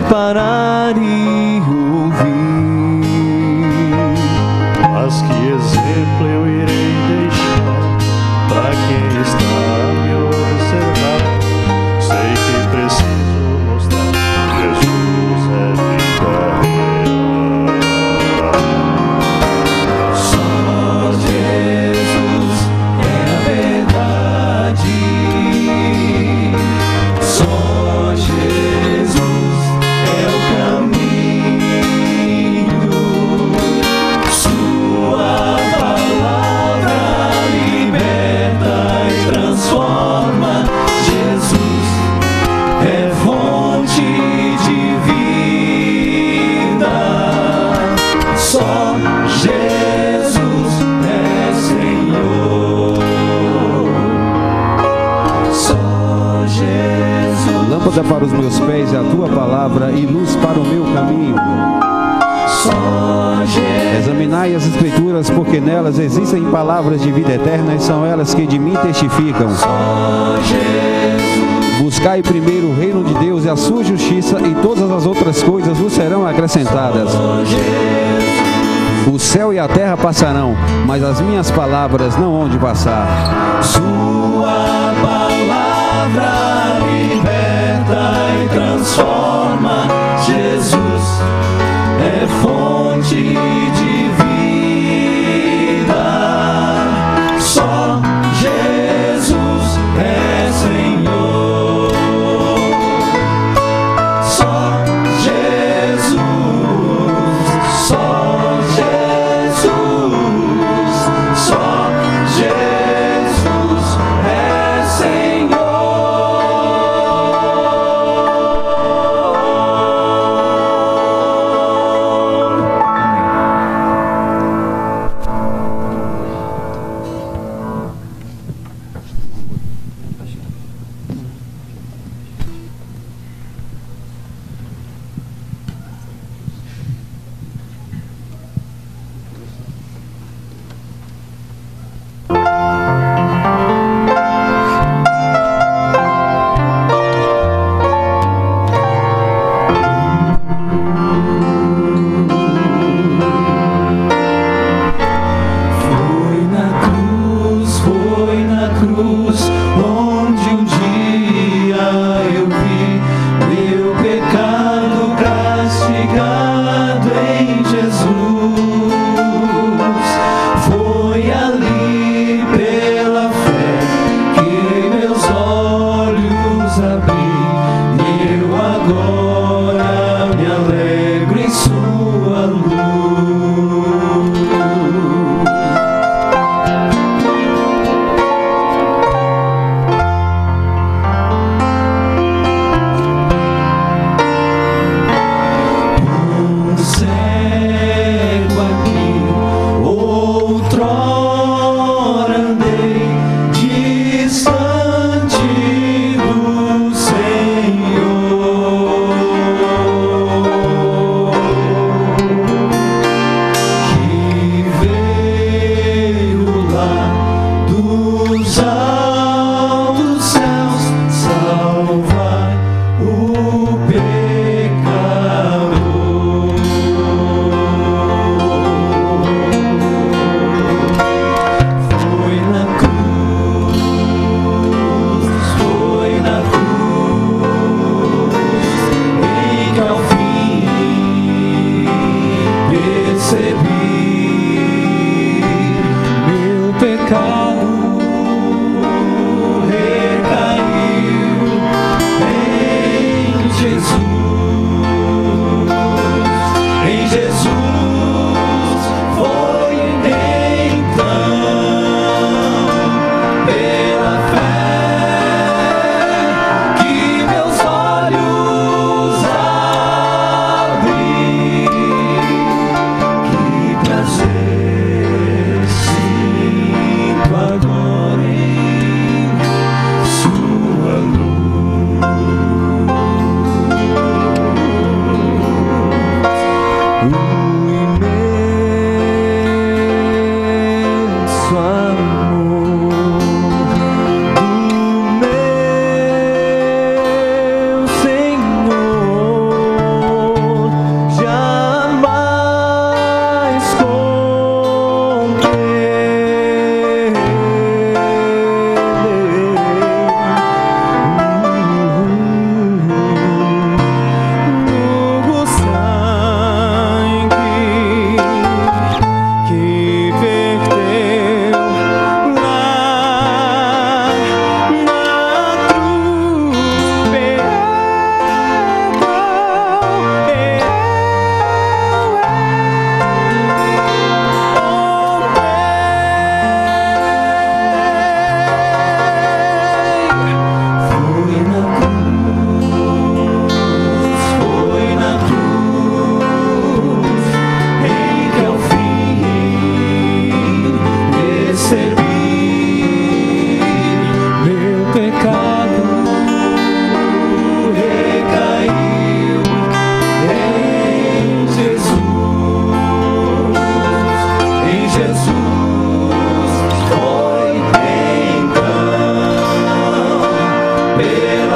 parar e ouvir. Mas que exemplo eu irei deixar para quem está a me observar? Sei que preciso mostrar Jesus é vida real. Só Jesus é a verdade. Só Jesus é o caminho. Sua palavra liberta e transforma. Jesus é fonte de vida. Só Jesus é Senhor. Só Jesus. Lâmpada para os meus pés é a tua palavra e luz para o meu caminho. Só Jesus. Examinai as escrituras, porque nelas existem palavras de vida eterna e são elas que de mim testificam. Só Jesus. Buscai primeiro o reino de Deus e a sua justiça, e todas as outras coisas vos serão acrescentadas. Só Jesus. O céu e a terra passarão, mas as minhas palavras não hão de passar. Sua palavra liberta e transforma. Jesus é fonte de vida. Só Jesus é Senhor. Só Jesus. Só Jesus. Só Jesus é Senhor. Foi na cruz onde um dia eu vi meu pecado castigado em Jesus. Foi ali pela fé que meus olhos abri, e eu agora me alegro em sua luz.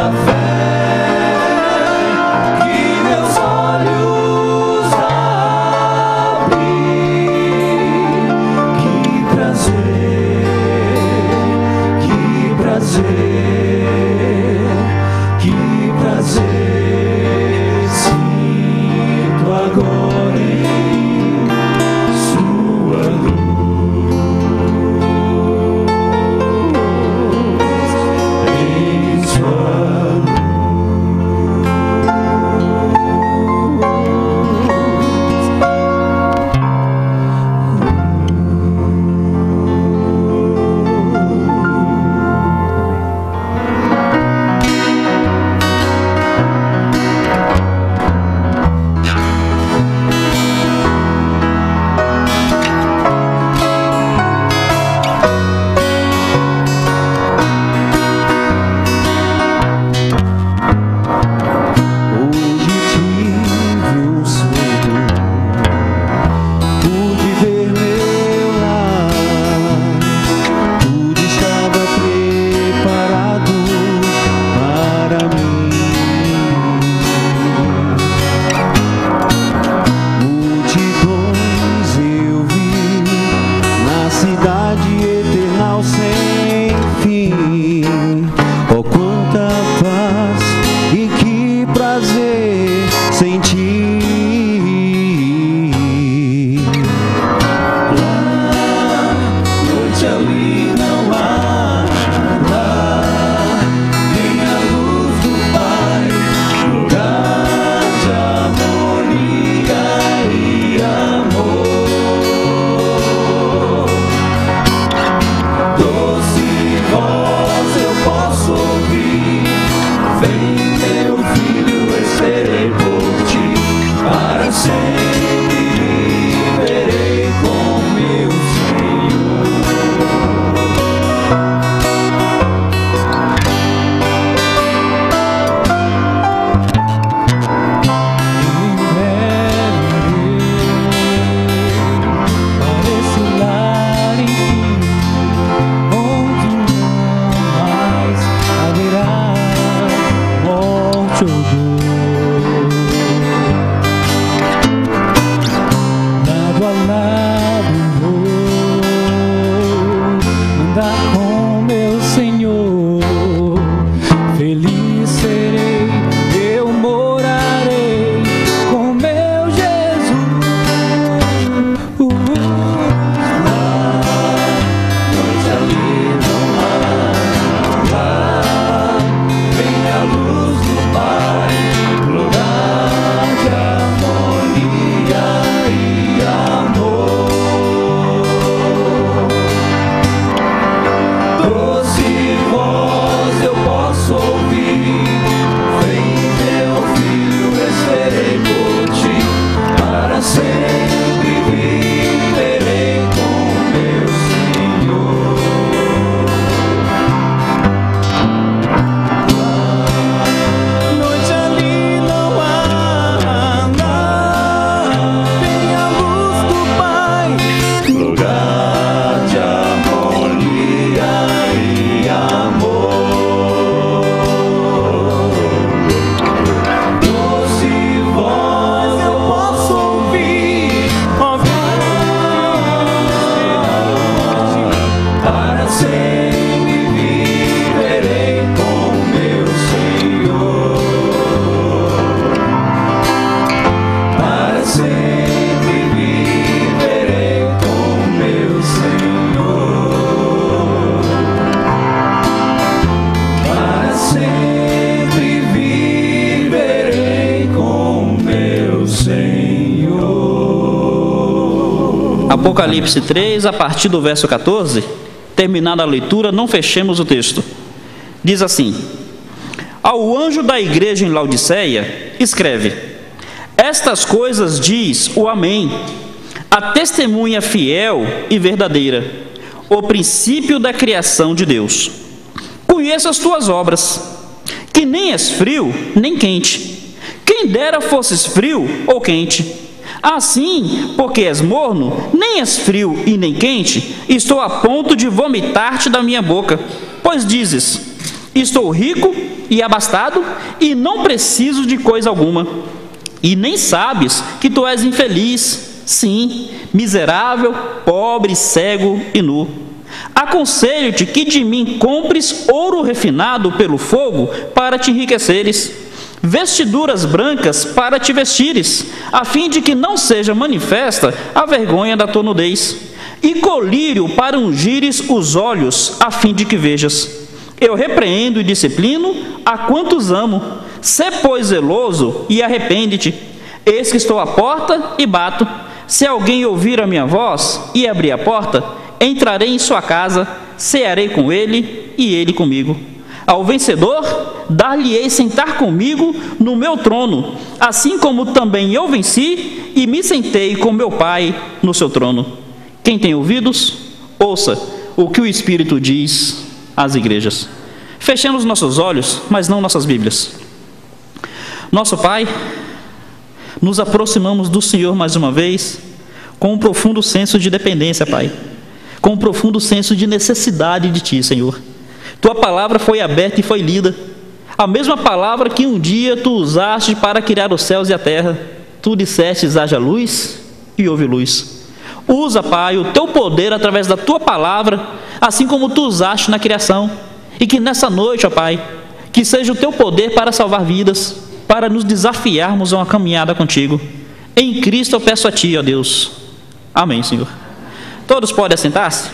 Apocalipse 3, a partir do verso 14, terminada a leitura, não fechemos o texto. Diz assim: ao anjo da igreja em Laodiceia, escreve: estas coisas diz o Amém, a testemunha fiel e verdadeira, o princípio da criação de Deus. Conheço as tuas obras, que nem és frio nem quente. Quem dera fosses frio ou quente. Assim, porque és morno, nem és frio e nem quente, estou a ponto de vomitar-te da minha boca. Pois dizes: Estou rico e abastado e não preciso de coisa alguma. E nem sabes que tu és infeliz, sim, miserável, pobre, cego e nu. Aconselho-te que de mim compres ouro refinado pelo fogo para te enriqueceres, vestiduras brancas para te vestires, a fim de que não seja manifesta a vergonha da tua nudez, e colírio para ungires os olhos, a fim de que vejas. Eu repreendo e disciplino a quantos amo. Sê, pois, zeloso e arrepende-te. Eis que estou à porta e bato. Se alguém ouvir a minha voz e abrir a porta, entrarei em sua casa, cearei com ele e ele comigo. Ao vencedor, dar-lhe-ei sentar comigo no meu trono, assim como também eu venci e me sentei com meu Pai no seu trono. Quem tem ouvidos, ouça o que o Espírito diz às igrejas. Fechemos nossos olhos, mas não nossas Bíblias. Nosso Pai, nos aproximamos do Senhor mais uma vez, com um profundo senso de dependência, Pai, com um profundo senso de necessidade de Ti, Senhor. Tua palavra foi aberta e foi lida, a mesma palavra que um dia Tu usaste para criar os céus e a terra. Tu dissestes: haja luz, e houve luz. Usa, Pai, o Teu poder através da Tua palavra, assim como Tu usaste na criação, e que nessa noite, ó Pai, que seja o Teu poder para salvar vidas, para nos desafiarmos a uma caminhada contigo. Em Cristo eu peço a Ti, ó Deus. Amém, Senhor. Todos podem assentar-se?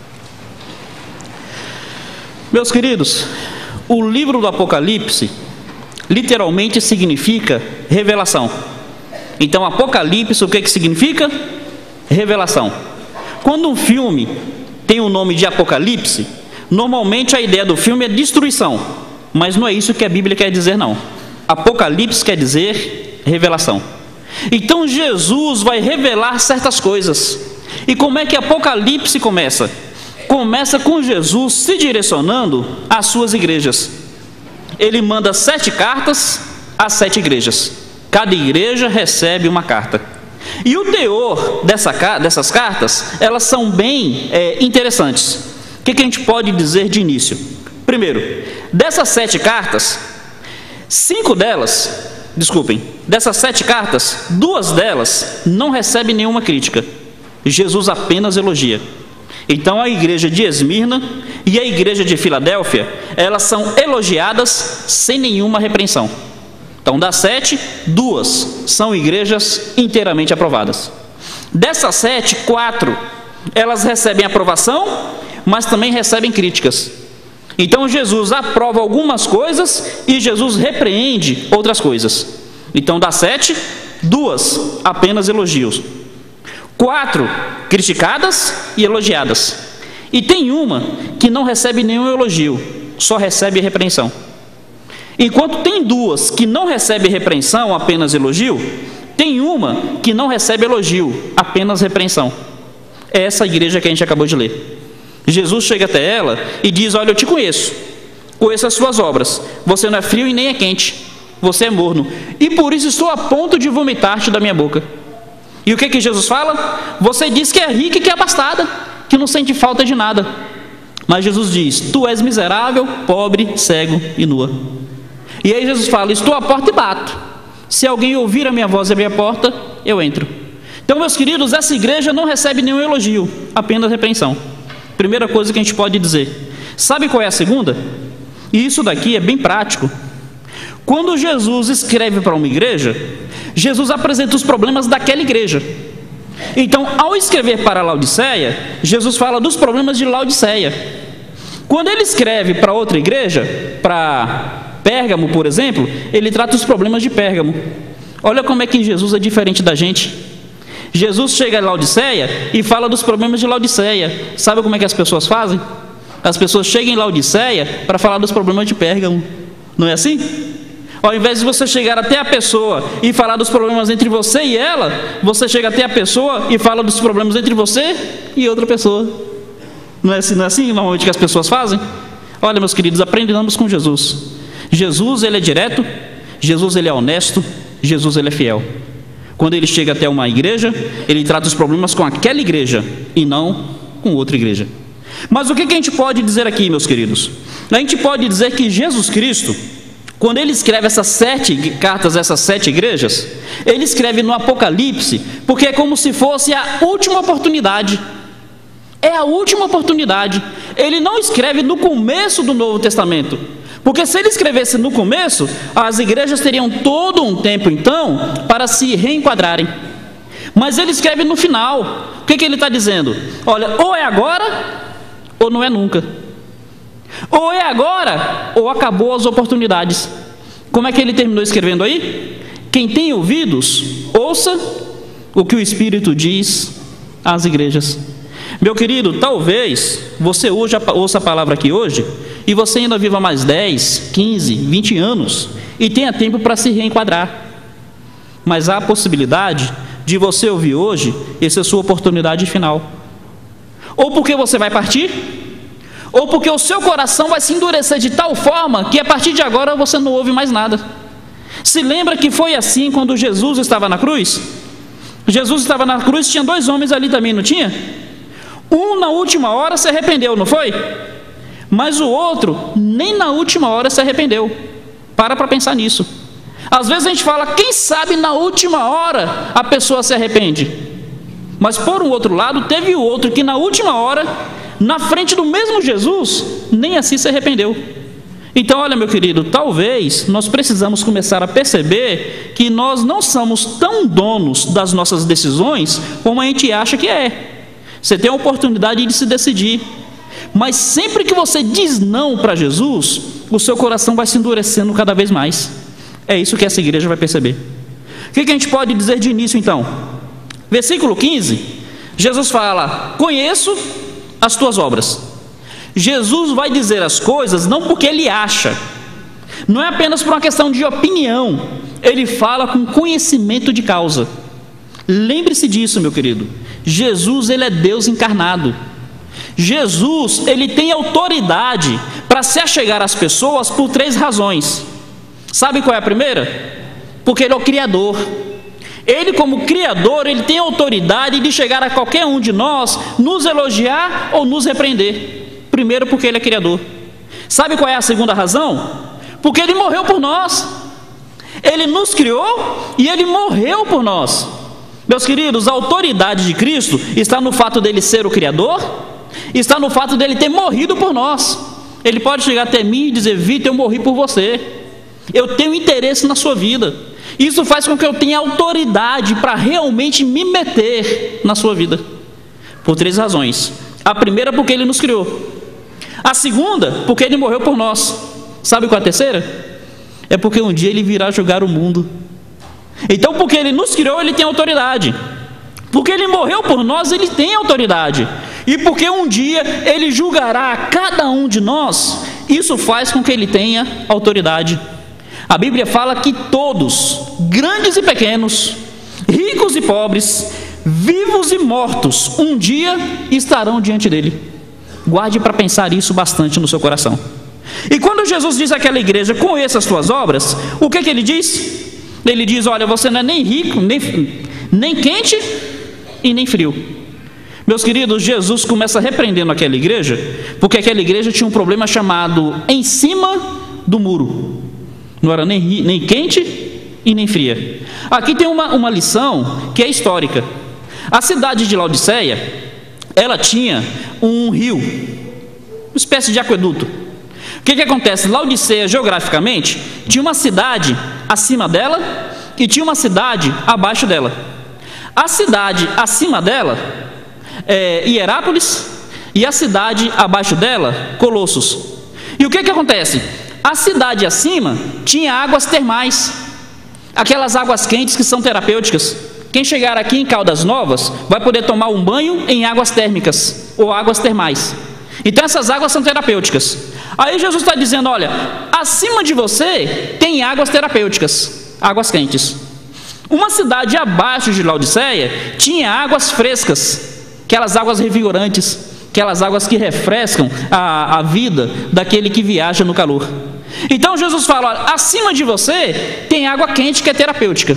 Meus queridos, o livro do Apocalipse literalmente significa revelação. Então, Apocalipse, o que significa? Revelação. Quando um filme tem o nome de Apocalipse, normalmente a ideia do filme é destruição, mas não é isso que a Bíblia quer dizer, não. Apocalipse quer dizer revelação. Então Jesus vai revelar certas coisas. E como é que Apocalipse começa? Começa com Jesus se direcionando às suas igrejas. Ele manda 7 cartas às 7 igrejas. Cada igreja recebe uma carta. E o teor dessas cartas, elas são bem interessantes. O que a gente pode dizer de início? Primeiro, dessas 7 cartas, dessas 7 cartas, 2 delas não recebem nenhuma crítica. Jesus apenas elogia. Então a igreja de Esmirna e a igreja de Filadélfia, elas são elogiadas sem nenhuma repreensão. Então das 7, 2 são igrejas inteiramente aprovadas. Dessas 7, 4, elas recebem aprovação, mas também recebem críticas. Então Jesus aprova algumas coisas e Jesus repreende outras coisas. Então das 7, 2 apenas elogios, 4 criticadas e elogiadas. E tem uma que não recebe nenhum elogio, só recebe repreensão. Enquanto tem 2 que não recebem repreensão, apenas elogio, tem uma que não recebe elogio, apenas repreensão. É essa igreja que a gente acabou de ler. Jesus chega até ela e diz: olha, eu te conheço as suas obras, você não é frio e nem é quente, você é morno, e por isso estou a ponto de vomitar-te da minha boca. E o que Jesus fala? Você diz que é rica e que é abastada, que não sente falta de nada. Mas Jesus diz: tu és miserável, pobre, cego e nua. E aí Jesus fala: estou à porta e bato. Se alguém ouvir a minha voz e abrir a porta, eu entro. Então, meus queridos, essa igreja não recebe nenhum elogio, apenas repreensão. Primeira coisa que a gente pode dizer. Sabe qual é a segunda? E isso daqui é bem prático. Quando Jesus escreve para uma igreja, Jesus apresenta os problemas daquela igreja. Então, ao escrever para Laodiceia, Jesus fala dos problemas de Laodiceia. Quando ele escreve para outra igreja, para Pérgamo, por exemplo, ele trata os problemas de Pérgamo. Olha como é que Jesus é diferente da gente. Jesus chega em Laodiceia e fala dos problemas de Laodiceia. Sabe como é que as pessoas fazem? As pessoas chegam em Laodiceia para falar dos problemas de Pérgamo. Não é assim? Ao invés de você chegar até a pessoa e falar dos problemas entre você e ela, você chega até a pessoa e fala dos problemas entre você e outra pessoa. Não é assim normalmente que as pessoas fazem? Olha, meus queridos, aprendamos com Jesus. Jesus, ele é direto, Jesus, ele é honesto, Jesus, ele é fiel. Quando ele chega até uma igreja, ele trata os problemas com aquela igreja e não com outra igreja. Mas o que a gente pode dizer aqui, meus queridos? A gente pode dizer que Jesus Cristo, quando ele escreve essas 7 cartas, essas 7 igrejas, ele escreve no Apocalipse, porque é como se fosse a última oportunidade. É a última oportunidade. Ele não escreve no começo do Novo Testamento, porque se ele escrevesse no começo, as igrejas teriam todo um tempo então para se reenquadrarem. Mas ele escreve no final. O que ele está dizendo? Olha, ou é agora ou não é nunca. Ou é agora ou acabou as oportunidades. Como é que ele terminou escrevendo aí? Quem tem ouvidos, ouça o que o Espírito diz às igrejas. Meu querido, talvez você ouça a palavra aqui hoje e você ainda viva mais 10, 15, 20 anos e tenha tempo para se reenquadrar. Mas há a possibilidade de você ouvir hoje, essa é a sua oportunidade final. Ou porque você vai partir, ou porque o seu coração vai se endurecer de tal forma que a partir de agora você não ouve mais nada. Se lembra que foi assim quando Jesus estava na cruz? Jesus estava na cruz, tinha 2 homens ali também, não tinha? Um na última hora se arrependeu, não foi? Mas o outro nem na última hora se arrependeu. Para pensar nisso. Às vezes a gente fala, quem sabe na última hora a pessoa se arrepende. Mas por um outro lado, teve o outro que na última hora, na frente do mesmo Jesus, nem assim se arrependeu. Então olha, meu querido, talvez nós precisamos começar a perceber que nós não somos tão donos das nossas decisões como a gente acha que é. Você tem a oportunidade de se decidir, mas sempre que você diz não para Jesus, o seu coração vai se endurecendo cada vez mais. É isso que essa igreja vai perceber. O que a gente pode dizer de início então? Versículo 15, Jesus fala, conheço as tuas obras. Jesus vai dizer as coisas não porque ele acha, não é apenas por uma questão de opinião, ele fala com conhecimento de causa. Lembre-se disso, meu querido. Jesus, ele é Deus encarnado. Jesus, ele tem autoridade para se achegar às pessoas por 3 razões. Sabe qual é a primeira? Porque ele é o Criador. Ele, como Criador, ele tem autoridade de chegar a qualquer um de nós, nos elogiar ou nos repreender. Primeiro, porque ele é Criador. Sabe qual é a segunda razão? Porque ele morreu por nós. Ele nos criou e ele morreu por nós. Meus queridos, a autoridade de Cristo está no fato dele ser o Criador, está no fato dele ter morrido por nós. Ele pode chegar até mim e dizer, Vitor, eu morri por você, eu tenho interesse na sua vida. Isso faz com que eu tenha autoridade para realmente me meter na sua vida, por 3 razões. A primeira, porque ele nos criou. A segunda, porque ele morreu por nós. Sabe qual é a terceira? É porque um dia ele virá julgar o mundo. Então, porque ele nos criou, ele tem autoridade. Porque ele morreu por nós, ele tem autoridade. E porque um dia ele julgará a cada um de nós, isso faz com que ele tenha autoridade. A Bíblia fala que todos, grandes e pequenos, ricos e pobres, vivos e mortos, um dia estarão diante dele. Guarde para pensar isso bastante no seu coração. E quando Jesus diz àquela igreja, conheça as tuas obras, o que ele diz? Ele diz, olha, você não é nem rico, nem quente e nem frio. Meus queridos, Jesus começa repreendendo aquela igreja, porque aquela igreja tinha um problema chamado em cima do muro. Não era nem quente e nem fria. Aqui tem uma lição que é histórica. A cidade de Laodiceia, ela tinha um rio, uma espécie de aqueduto. O que acontece? Laodiceia, geograficamente, tinha uma cidade acima dela e tinha uma cidade abaixo dela. A cidade acima dela é Hierápolis e a cidade abaixo dela, Colossos. E o que acontece? A cidade acima tinha águas termais, aquelas águas quentes que são terapêuticas. Quem chegar aqui em Caldas Novas vai poder tomar um banho em águas térmicas ou águas termais. Então essas águas são terapêuticas. Aí Jesus está dizendo, olha, acima de você tem águas terapêuticas, águas quentes. Uma cidade abaixo de Laodiceia tinha águas frescas, aquelas águas revigorantes, aquelas águas que refrescam a vida daquele que viaja no calor. Então Jesus fala, olha, acima de você tem água quente que é terapêutica.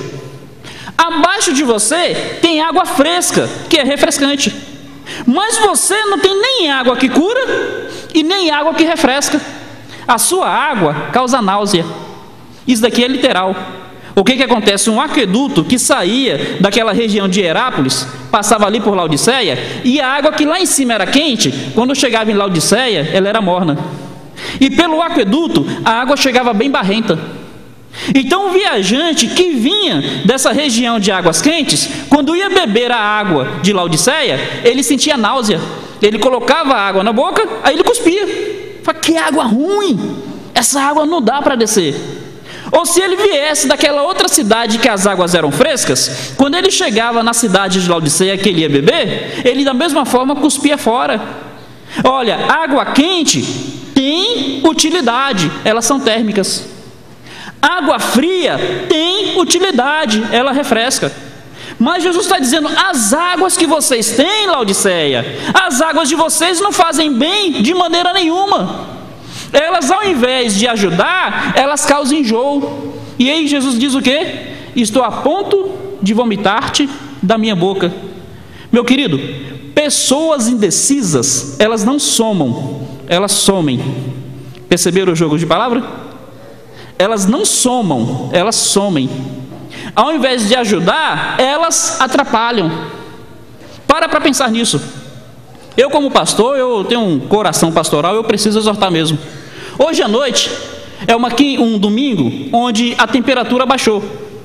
Abaixo de você tem água fresca, que é refrescante. Mas você não tem nem água que cura e nem água que refresca. a sua água causa náusea. Isso daqui é literal. O que acontece? Um aqueduto que saía daquela região de Herápolis, passava ali por Laodiceia, e a água que lá em cima era quente, quando chegava em Laodiceia, ela era morna. E pelo aqueduto, a água chegava bem barrenta. Então o viajante que vinha dessa região de águas quentes, quando ia beber a água de Laodiceia, ele sentia náusea. Ele colocava a água na boca, aí ele cuspia. Fala, que água ruim! Essa água não dá para descer. Ou se ele viesse daquela outra cidade que as águas eram frescas, quando ele chegava na cidade de Laodiceia que ele ia beber, ele da mesma forma cuspia fora. Olha, água quente tem utilidade, elas são térmicas. Água fria tem utilidade, ela refresca. Mas Jesus está dizendo, as águas que vocês têm, Laodiceia, as águas de vocês não fazem bem de maneira nenhuma. Elas, ao invés de ajudar, elas causam enjoo. E aí Jesus diz o quê? Estou a ponto de vomitar-te da minha boca. Meu querido, pessoas indecisas, elas não somam, elas somem. Perceberam o jogo de palavra? Elas não somam, elas somem. Ao invés de ajudar, elas atrapalham. Para pensar nisso. Eu, como pastor, eu tenho um coração pastoral, eu preciso exortar mesmo. Hoje à noite é um domingo onde a temperatura baixou.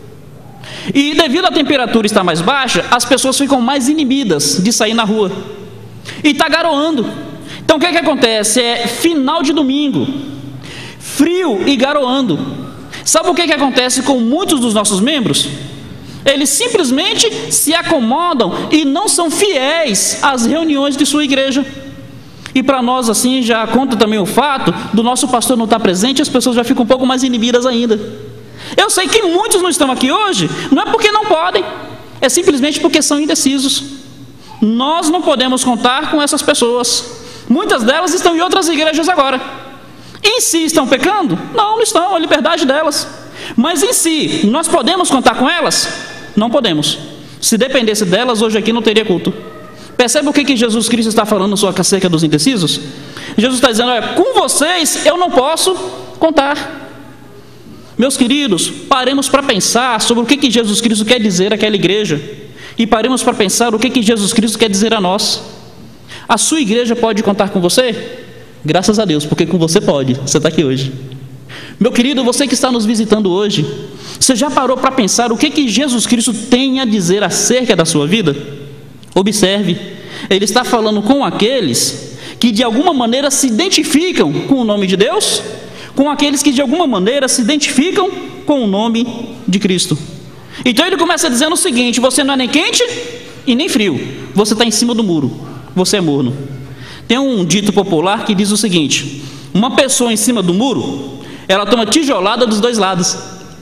E devido à temperatura estar mais baixa, as pessoas ficam mais inibidas de sair na rua. E está garoando. Então o que acontece? É final de domingo, frio e garoando. Sabe o que acontece com muitos dos nossos membros? Eles simplesmente se acomodam e não são fiéis às reuniões de sua igreja. E para nós assim já conta também o fato do nosso pastor não estar presente, as pessoas já ficam um pouco mais inibidas ainda. Eu sei que muitos não estão aqui hoje, não é porque não podem, é simplesmente porque são indecisos. Nós não podemos contar com essas pessoas. Muitas delas estão em outras igrejas agora. Em si estão pecando? Não, não estão, é a liberdade delas. Mas em si, nós podemos contar com elas? Não podemos. Se dependesse delas, hoje aqui não teria culto. Percebe o que Jesus Cristo está falando acerca dos indecisos? Jesus está dizendo, olha, com vocês eu não posso contar. Meus queridos, paremos para pensar sobre o que Jesus Cristo quer dizer àquela igreja. E paremos para pensar o que Jesus Cristo quer dizer a nós. A sua igreja pode contar com você? Graças a Deus, porque com você pode. Você está aqui hoje. Meu querido, você que está nos visitando hoje, você já parou para pensar o que Jesus Cristo tem a dizer acerca da sua vida? Observe, ele está falando com aqueles que de alguma maneira se identificam com o nome de Deus, com aqueles que de alguma maneira se identificam com o nome de Cristo. Então ele começa dizendo o seguinte: você não é nem quente e nem frio, você está em cima do muro, você é morno. Tem um dito popular que diz o seguinte: uma pessoa em cima do muro, ela toma tijolada dos dois lados.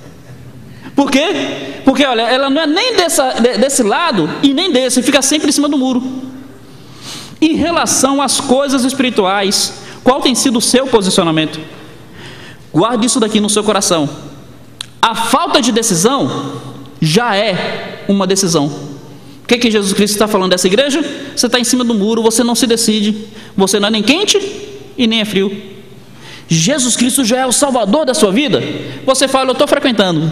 Por quê? Porque olha, ela não é nem desse lado e nem desse, fica sempre em cima do muro. Em relação às coisas espirituais, qual tem sido o seu posicionamento? Guarde isso daqui no seu coração. A falta de decisão já é uma decisão. O que Jesus Cristo está falando dessa igreja? Você está em cima do muro, você não se decide, você não é nem quente e nem é frio. Jesus Cristo já é o Salvador da sua vida. Você fala, eu estou frequentando.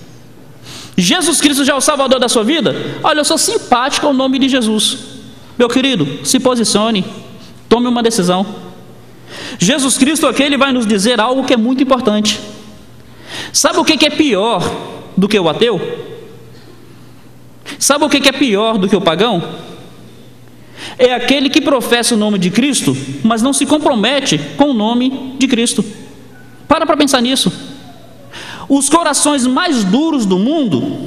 Jesus Cristo já é o Salvador da sua vida? Olha, eu sou simpático ao nome de Jesus. Meu querido, se posicione, tome uma decisão. Jesus Cristo aqui, ele vai nos dizer algo que é muito importante. Sabe o que é pior do que o ateu? Sabe o que é pior do que o pagão? É aquele que professa o nome de Cristo, mas não se compromete com o nome de Cristo. Para pensar nisso. Os corações mais duros do mundo,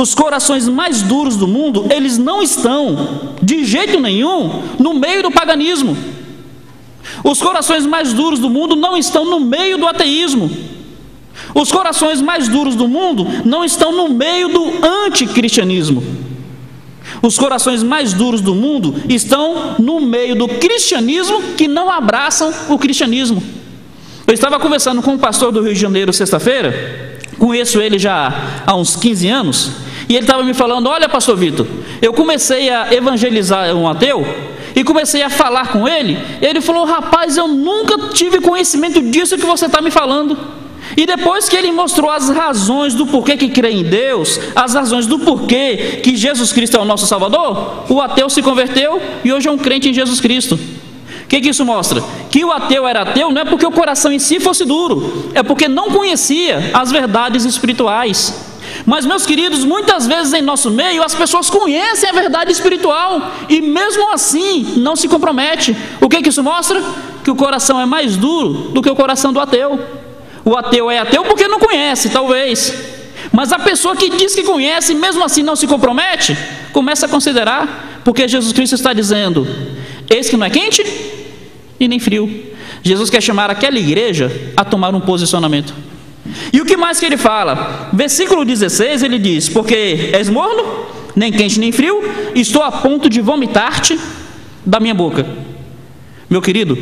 eles não estão, de jeito nenhum, no meio do paganismo. Os corações mais duros do mundo não estão no meio do ateísmo. Os corações mais duros do mundo não estão no meio do anticristianismo. Os corações mais duros do mundo estão no meio do cristianismo que não abraçam o cristianismo. Eu estava conversando com um pastor do Rio de Janeiro sexta-feira, conheço ele já há uns 15 anos, e ele estava me falando, olha pastor Vitor, eu comecei a evangelizar um ateu, e comecei a falar com ele. Ele falou: rapaz, eu nunca tive conhecimento disso que você está me falando. E depois que ele mostrou as razões do porquê que crê em Deus, as razões do porquê que Jesus Cristo é o nosso Salvador, o ateu se converteu e hoje é um crente em Jesus Cristo. O que isso mostra? Que o ateu era ateu não é porque o coração em si fosse duro, é porque não conhecia as verdades espirituais. Mas, meus queridos, muitas vezes em nosso meio as pessoas conhecem a verdade espiritual e mesmo assim não se compromete. O que isso mostra? Que o coração é mais duro do que o coração do ateu. O ateu é ateu porque não conhece, talvez. Mas a pessoa que diz que conhece e mesmo assim não se compromete, começa a considerar, porque Jesus Cristo está dizendo: eis que não é quente e nem frio. Jesus quer chamar aquela igreja a tomar um posicionamento. E o que mais que ele fala? Versículo 16 ele diz: porque és morno, nem quente nem frio, estou a ponto de vomitar-te da minha boca. Meu querido,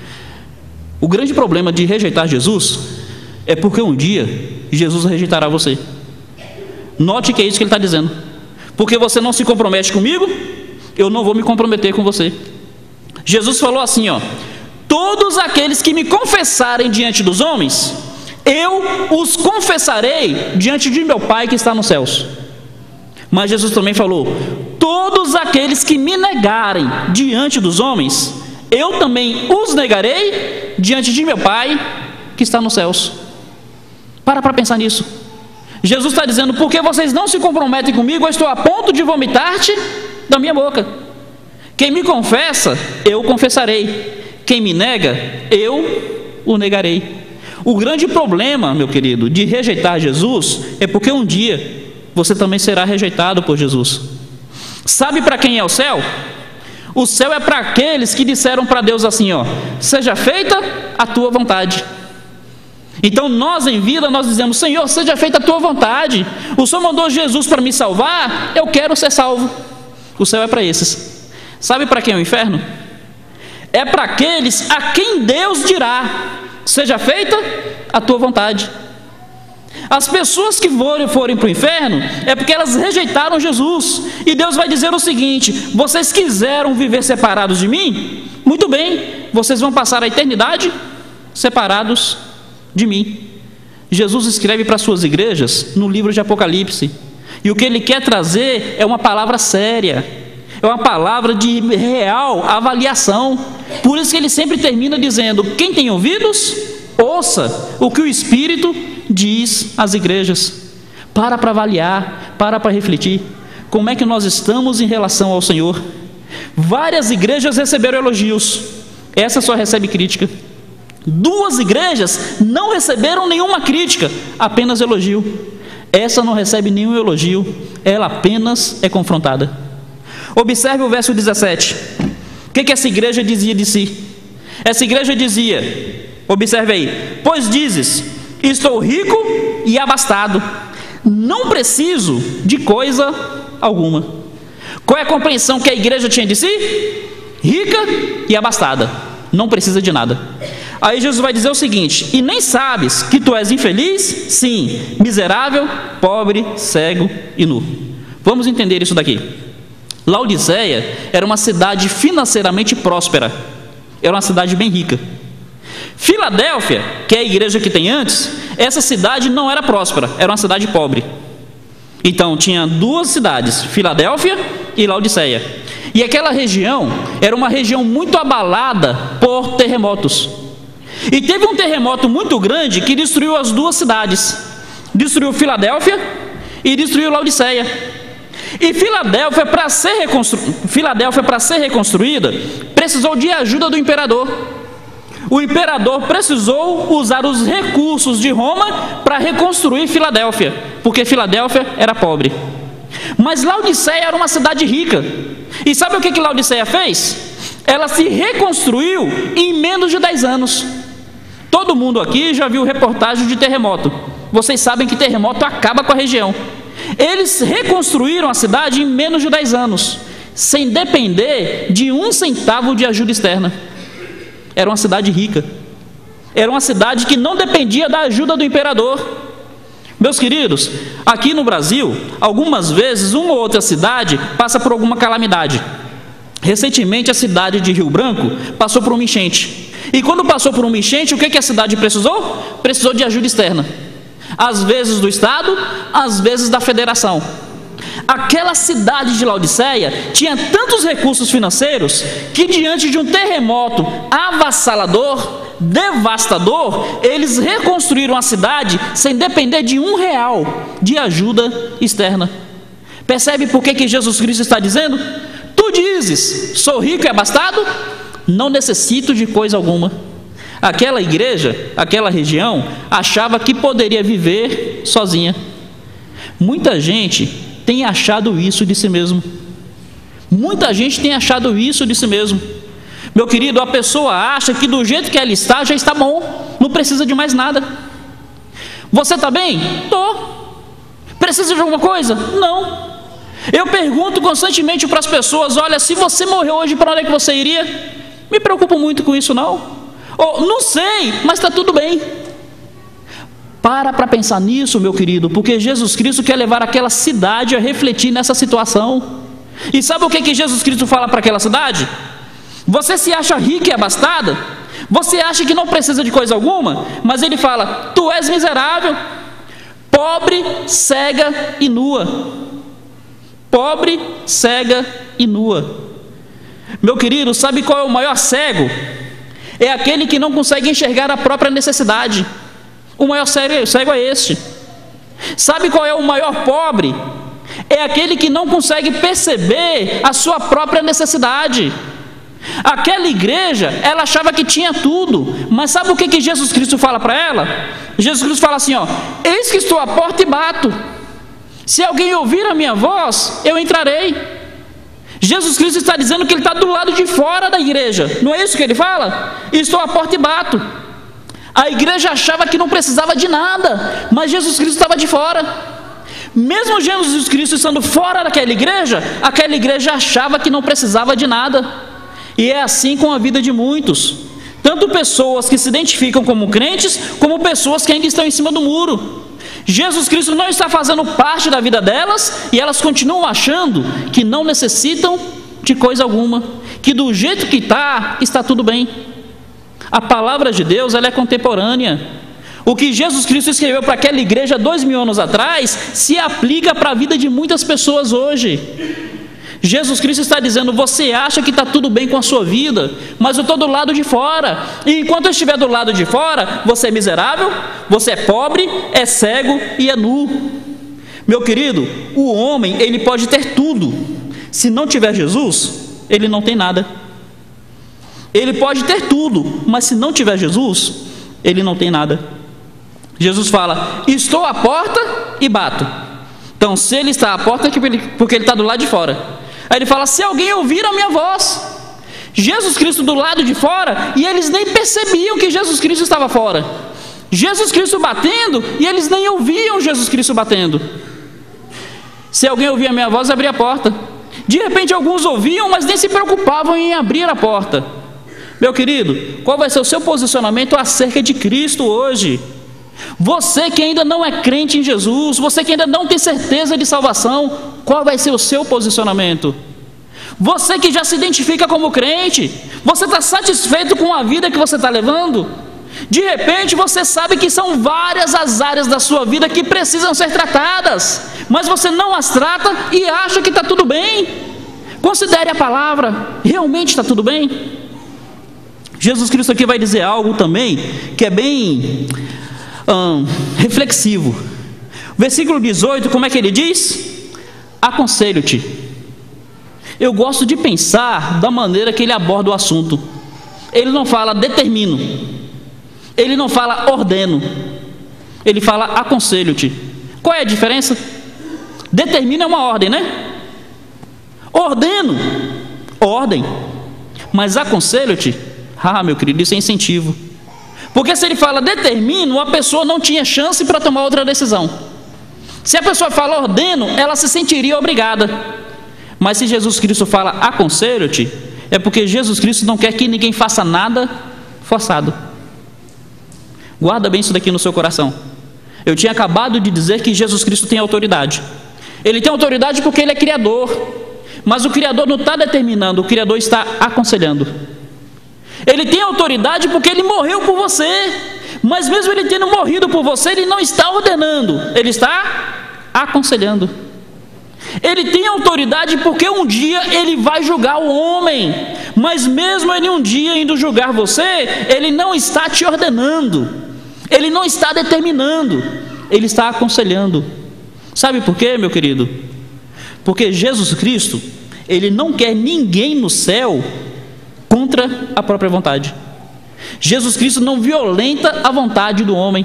o grande problema de rejeitar Jesus é porque um dia Jesus rejeitará você. Note que é isso que ele está dizendo. Porque você não se compromete comigo, eu não vou me comprometer com você. Jesus falou assim, ó: todos aqueles que me confessarem diante dos homens, eu os confessarei diante de meu Pai que está nos céus. Mas Jesus também falou: todos aqueles que me negarem diante dos homens, eu também os negarei diante de meu Pai que está nos céus. Para pensar nisso. Jesus está dizendo: porque vocês não se comprometem comigo, eu estou a ponto de vomitar-te da minha boca. Quem me confessa, eu o confessarei. Quem me nega, eu o negarei. O grande problema, meu querido, de rejeitar Jesus é porque um dia você também será rejeitado por Jesus. Sabe para quem é o céu? O céu é para aqueles que disseram para Deus assim, ó: seja feita a tua vontade. Então nós em vida nós dizemos: Senhor, seja feita a tua vontade. O Senhor mandou Jesus para me salvar, eu quero ser salvo. O céu é para esses. Sabe para quem é o inferno? É para aqueles a quem Deus dirá: seja feita a tua vontade. As pessoas que forem para o inferno é porque elas rejeitaram Jesus. E Deus vai dizer o seguinte: vocês quiseram viver separados de mim? Muito bem, vocês vão passar a eternidade separados de mim. Jesus escreve para suas igrejas no livro de Apocalipse. E o que ele quer trazer é uma palavra séria, é uma palavra de real avaliação. Por isso que ele sempre termina dizendo: quem tem ouvidos, ouça o que o Espírito diz às igrejas. Para avaliar, para refletir. Como é que nós estamos em relação ao Senhor? Várias igrejas receberam elogios, essa só recebe crítica. 2 igrejas não receberam nenhuma crítica, apenas elogio. Essa não recebe nenhum elogio, ela apenas é confrontada. Observe o verso 17. O que essa igreja dizia de si? Essa igreja dizia, observe aí: pois dizes, estou rico e abastado, não preciso de coisa alguma. Qual é a compreensão que a igreja tinha de si? Rica e abastada, não precisa de nada. Aí Jesus vai dizer o seguinte: e nem sabes que tu és infeliz? Sim, miserável, pobre, cego e nu. Vamos entender isso daqui. Laodiceia era uma cidade financeiramente próspera, era uma cidade bem rica. Filadélfia, que é a igreja que tem antes, essa cidade não era próspera, era uma cidade pobre. Então tinha 2 cidades, Filadélfia e Laodiceia. E aquela região era uma região muito abalada por terremotos. E teve um terremoto muito grande que destruiu as 2 cidades. Destruiu Filadélfia e destruiu Laodiceia. E Filadélfia, para ser reconstruída, precisou de ajuda do imperador. O imperador precisou usar os recursos de Roma para reconstruir Filadélfia, porque Filadélfia era pobre. Mas Laodiceia era uma cidade rica. E sabe o que Laodiceia fez? Ela se reconstruiu em menos de 10 anos. Todo mundo aqui já viu reportagem de terremoto. Vocês sabem que terremoto acaba com a região. Eles reconstruíram a cidade em menos de 10 anos, sem depender de 1 centavo de ajuda externa. Era uma cidade rica. Era uma cidade que não dependia da ajuda do imperador. Meus queridos, aqui no Brasil, algumas vezes uma ou outra cidade passa por alguma calamidade. Recentemente a cidade de Rio Branco passou por uma enchente. E quando passou por uma enchente, o que a cidade precisou? Precisou de ajuda externa. Às vezes do Estado, às vezes da federação. Aquela cidade de Laodiceia tinha tantos recursos financeiros que, diante de um terremoto avassalador, devastador, eles reconstruíram a cidade sem depender de R$1 de ajuda externa. Percebe por que Jesus Cristo está dizendo? Tu dizes, sou rico e abastado, não necessito de coisa alguma. Aquela igreja, aquela região, achava que poderia viver sozinha. Muita gente tem achado isso de si mesmo. Muita gente tem achado isso de si mesmo. Meu querido, a pessoa acha que do jeito que ela está, já está bom, não precisa de mais nada. Você está bem? Estou. Precisa de alguma coisa? Não. Eu pergunto constantemente para as pessoas: olha, se você morreu hoje, para onde é que você iria? Me preocupo muito com isso, não. Ou, não sei, mas está tudo bem. Para pensar nisso, meu querido, porque Jesus Cristo quer levar aquela cidade a refletir nessa situação. E sabe o que Jesus Cristo fala para aquela cidade? Você se acha rica e abastada? Você acha que não precisa de coisa alguma? Mas ele fala: tu és miserável, pobre, cega e nua. Pobre, cega e nua. Meu querido, sabe qual é o maior cego? É aquele que não consegue enxergar a própria necessidade. O maior cego é este. Sabe qual é o maior pobre? É aquele que não consegue perceber a sua própria necessidade. Aquela igreja, ela achava que tinha tudo, mas sabe o que Jesus Cristo fala para ela? Jesus Cristo fala assim, ó: eis que estou à porta e bato. Se alguém ouvir a minha voz, eu entrarei. Jesus Cristo está dizendo que ele está do lado de fora da igreja. Não é isso que ele fala? Estou à porta e bato. A igreja achava que não precisava de nada, mas Jesus Cristo estava de fora. Mesmo Jesus Cristo estando fora daquela igreja, aquela igreja achava que não precisava de nada. E é assim com a vida de muitos. Tanto pessoas que se identificam como crentes, como pessoas que ainda estão em cima do muro. Jesus Cristo não está fazendo parte da vida delas e elas continuam achando que não necessitam de coisa alguma, que do jeito que está tudo bem. A palavra de Deus, ela é contemporânea. O que Jesus Cristo escreveu para aquela igreja 2000 anos atrás se aplica para a vida de muitas pessoas hoje. Jesus Cristo está dizendo: você acha que está tudo bem com a sua vida, mas eu estou do lado de fora. E enquanto eu estiver do lado de fora, você é miserável, você é pobre, é cego e é nu. Meu querido, o homem, ele pode ter tudo. Se não tiver Jesus, ele não tem nada. Ele pode ter tudo, mas se não tiver Jesus, ele não tem nada. Jesus fala: estou à porta e bato. Então, se ele está à porta, é porque ele está do lado de fora. Aí ele fala: se alguém ouvir a minha voz. Jesus Cristo do lado de fora, e eles nem percebiam que Jesus Cristo estava fora. Jesus Cristo batendo, e eles nem ouviam Jesus Cristo batendo. Se alguém ouvir a minha voz, abrir a porta. De repente alguns ouviam, mas nem se preocupavam em abrir a porta. Meu querido, qual vai ser o seu posicionamento acerca de Cristo hoje? Você que ainda não é crente em Jesus, você que ainda não tem certeza de salvação, qual vai ser o seu posicionamento? Você que já se identifica como crente, você está satisfeito com a vida que você está levando? De repente você sabe que são várias as áreas da sua vida que precisam ser tratadas, mas você não as trata e acha que está tudo bem. Considere a palavra: realmente está tudo bem? Jesus Cristo aqui vai dizer algo também que é bem reflexivo. Versículo 18, como é que ele diz? Aconselho-te. Eu gosto de pensar da maneira que ele aborda o assunto. Ele não fala determino, ele não fala ordeno, ele fala aconselho-te. Qual é a diferença? Determino é uma ordem, né? Ordeno, ordem. Mas aconselho-te, meu querido, isso é incentivo. Porque se ele fala determino, a pessoa não tinha chance para tomar outra decisão. Se a pessoa fala ordeno, ela se sentiria obrigada. Mas se Jesus Cristo fala aconselho-te, é porque Jesus Cristo não quer que ninguém faça nada forçado. Guarda bem isso daqui no seu coração. Eu tinha acabado de dizer que Jesus Cristo tem autoridade. Ele tem autoridade porque ele é criador. Mas o Criador não está determinando, o Criador está aconselhando. Ele tem autoridade porque ele morreu por você, mas mesmo ele tendo morrido por você, ele não está ordenando, ele está aconselhando. Ele tem autoridade porque um dia ele vai julgar o homem, mas mesmo ele um dia indo julgar você, ele não está te ordenando, ele não está determinando, ele está aconselhando. Sabe por quê, meu querido? Porque Jesus Cristo, ele não quer ninguém no céu contra a própria vontade. Jesus Cristo não violenta a vontade do homem.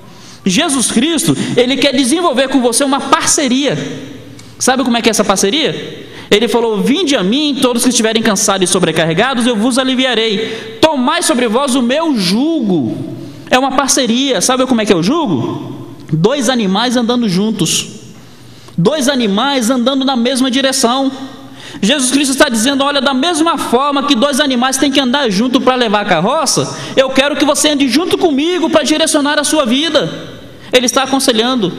Jesus Cristo, ele quer desenvolver com você uma parceria. Sabe como é que é essa parceria? Ele falou: vinde a mim, todos que estiverem cansados e sobrecarregados, eu vos aliviarei. Tomai sobre vós o meu jugo. É uma parceria. Sabe como é que é o jugo? 2 animais andando juntos, 2 animais andando na mesma direção. Jesus Cristo está dizendo: olha, da mesma forma que 2 animais têm que andar junto para levar a carroça, eu quero que você ande junto comigo para direcionar a sua vida. Ele está aconselhando.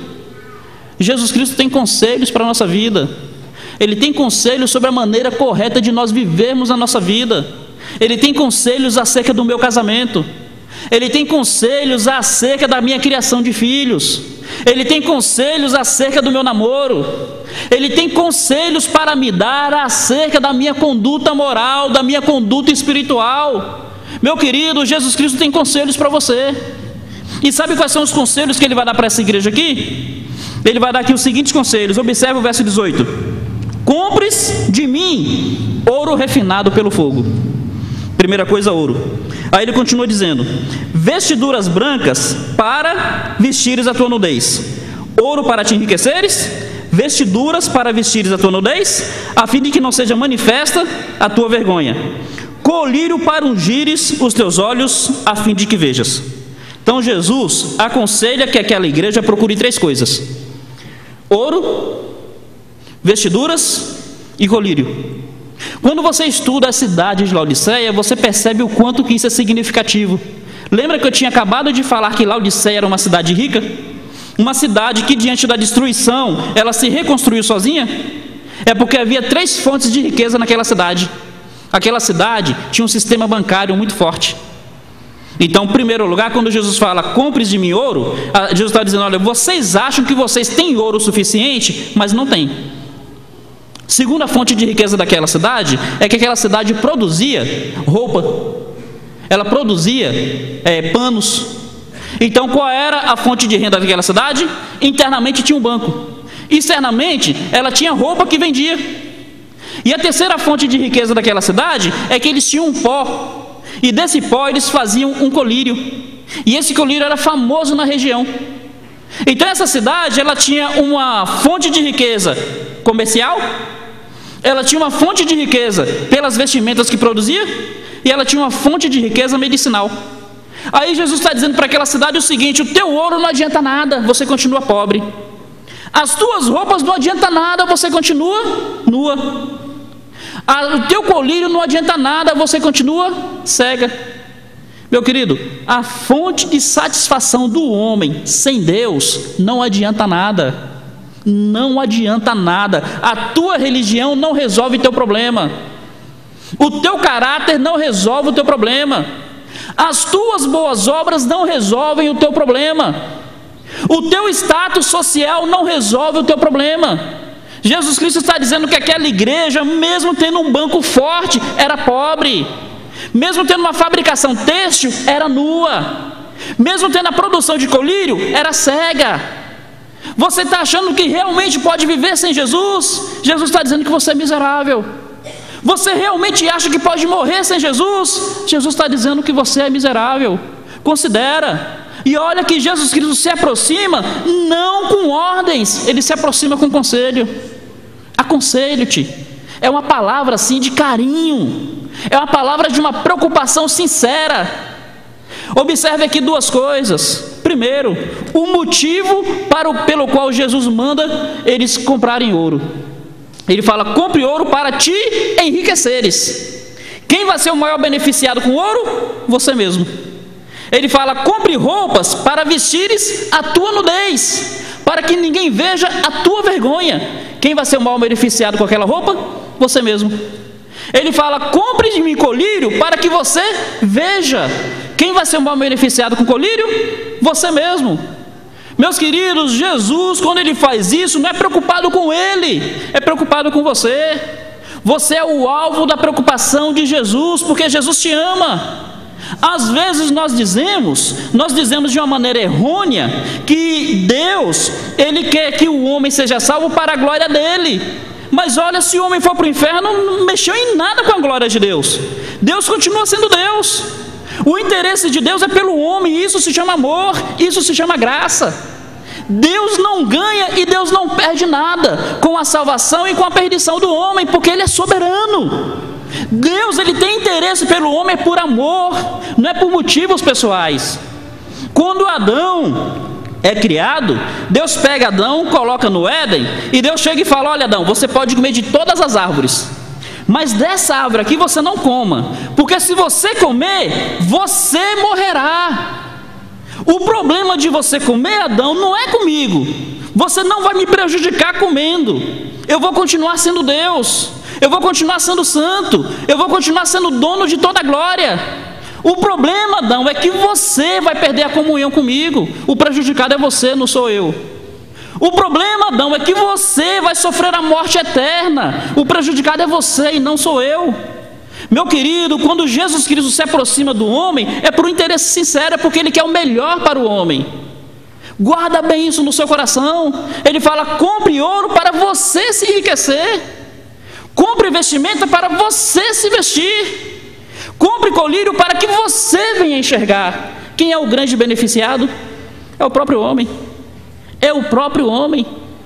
Jesus Cristo tem conselhos para a nossa vida. Ele tem conselhos sobre a maneira correta de nós vivermos a nossa vida. Ele tem conselhos acerca do meu casamento. Ele tem conselhos acerca da minha criação de filhos. Ele tem conselhos acerca do meu namoro. Ele tem conselhos para me dar acerca da minha conduta moral, da minha conduta espiritual. Meu querido, Jesus Cristo tem conselhos para você. E sabe quais são os conselhos que ele vai dar para essa igreja aqui? Ele vai dar aqui os seguintes conselhos. Observe o verso 18: compres de mim ouro refinado pelo fogo. Primeira coisa, ouro. Aí ele continua dizendo: vestiduras brancas para vestires a tua nudez, ouro para te enriqueceres, vestiduras para vestires a tua nudez, a fim de que não seja manifesta a tua vergonha, colírio para ungires os teus olhos, a fim de que vejas. Então Jesus aconselha que aquela igreja procure 3 coisas: ouro, vestiduras e colírio. Quando você estuda a cidade de Laodiceia, você percebe o quanto que isso é significativo. Lembra que eu tinha acabado de falar que Laodiceia era uma cidade rica? Uma cidade que diante da destruição, ela se reconstruiu sozinha? É porque havia 3 fontes de riqueza naquela cidade. Aquela cidade tinha um sistema bancário muito forte. Então, em primeiro lugar, quando Jesus fala: compres de mim ouro, Jesus está dizendo: olha, vocês acham que vocês têm ouro suficiente, mas não têm. Segunda fonte de riqueza daquela cidade é que aquela cidade produzia roupa, ela produzia panos. Então, qual era a fonte de renda daquela cidade? Internamente tinha um banco, externamente ela tinha roupa que vendia. E a terceira fonte de riqueza daquela cidade é que eles tinham um pó, e desse pó eles faziam um colírio, e esse colírio era famoso na região. Então essa cidade, ela tinha uma fonte de riqueza comercial, ela tinha uma fonte de riqueza pelas vestimentas que produzia, e ela tinha uma fonte de riqueza medicinal. Aí Jesus está dizendo para aquela cidade o seguinte: o teu ouro não adianta nada, você continua pobre. As tuas roupas não adianta nada, você continua nua. O teu colírio não adianta nada, você continua cega. Meu querido, a fonte de satisfação do homem sem Deus não adianta nada. Não adianta nada. A tua religião não resolve o teu problema. O teu caráter não resolve o teu problema. As tuas boas obras não resolvem o teu problema. O teu status social não resolve o teu problema. Jesus Cristo está dizendo que aquela igreja, mesmo tendo um banco forte, era pobre. Mesmo tendo uma fabricação têxtil, era nua. Mesmo tendo a produção de colírio, era cega. Você está achando que realmente pode viver sem Jesus? Jesus está dizendo que você é miserável. Você realmente acha que pode morrer sem Jesus? Jesus está dizendo que você é miserável. Considera. E olha que Jesus Cristo se aproxima não com ordens, ele se aproxima com conselho. Aconselho-te. É uma palavra assim de carinho, é uma palavra de uma preocupação sincera. Observe aqui 2 coisas. Primeiro, o motivo pelo qual Jesus manda eles comprarem ouro. Ele fala: compre ouro para te enriqueceres. Quem vai ser o maior beneficiado com ouro? Você mesmo. Ele fala: compre roupas para vestires a tua nudez, para que ninguém veja a tua vergonha. Quem vai ser o maior beneficiado com aquela roupa? Você mesmo. Ele fala: compre de mim colírio para que você veja. Quem vai ser o maior beneficiado com colírio? Você mesmo. Meus queridos, Jesus, quando ele faz isso, não é preocupado com ele, é preocupado com você. Você é o alvo da preocupação de Jesus, porque Jesus te ama. Às vezes nós dizemos de uma maneira errônea que Deus, ele quer que o homem seja salvo para a glória dele. Mas olha, se o homem for para o inferno, não mexeu em nada com a glória de Deus. Deus continua sendo Deus. O interesse de Deus é pelo homem, isso se chama amor, isso se chama graça. Deus não ganha e Deus não perde nada com a salvação e com a perdição do homem, porque ele é soberano. Deus, ele tem interesse pelo homem por amor, não é por motivos pessoais. Quando Adão é criado, Deus pega Adão, coloca no Éden, e Deus chega e fala: olha, Adão, você pode comer de todas as árvores, mas dessa árvore aqui você não coma, porque se você comer, você morrerá. O problema de você comer, Adão, não é comigo. Você não vai me prejudicar comendo. Eu vou continuar sendo Deus, eu vou continuar sendo santo, eu vou continuar sendo dono de toda a glória. O problema, Adão, é que você vai perder a comunhão comigo. O prejudicado é você, não sou eu. O problema, Adão, é que você vai sofrer a morte eterna. O prejudicado é você e não sou eu. Meu querido, quando Jesus Cristo se aproxima do homem, é por um interesse sincero, é porque ele quer o melhor para o homem. Guarda bem isso no seu coração. Ele fala: compre ouro para você se enriquecer, compre vestimenta para você se vestir, compre colírio para que você venha enxergar. Quem é o grande beneficiado? É o próprio homem. É o próprio homem.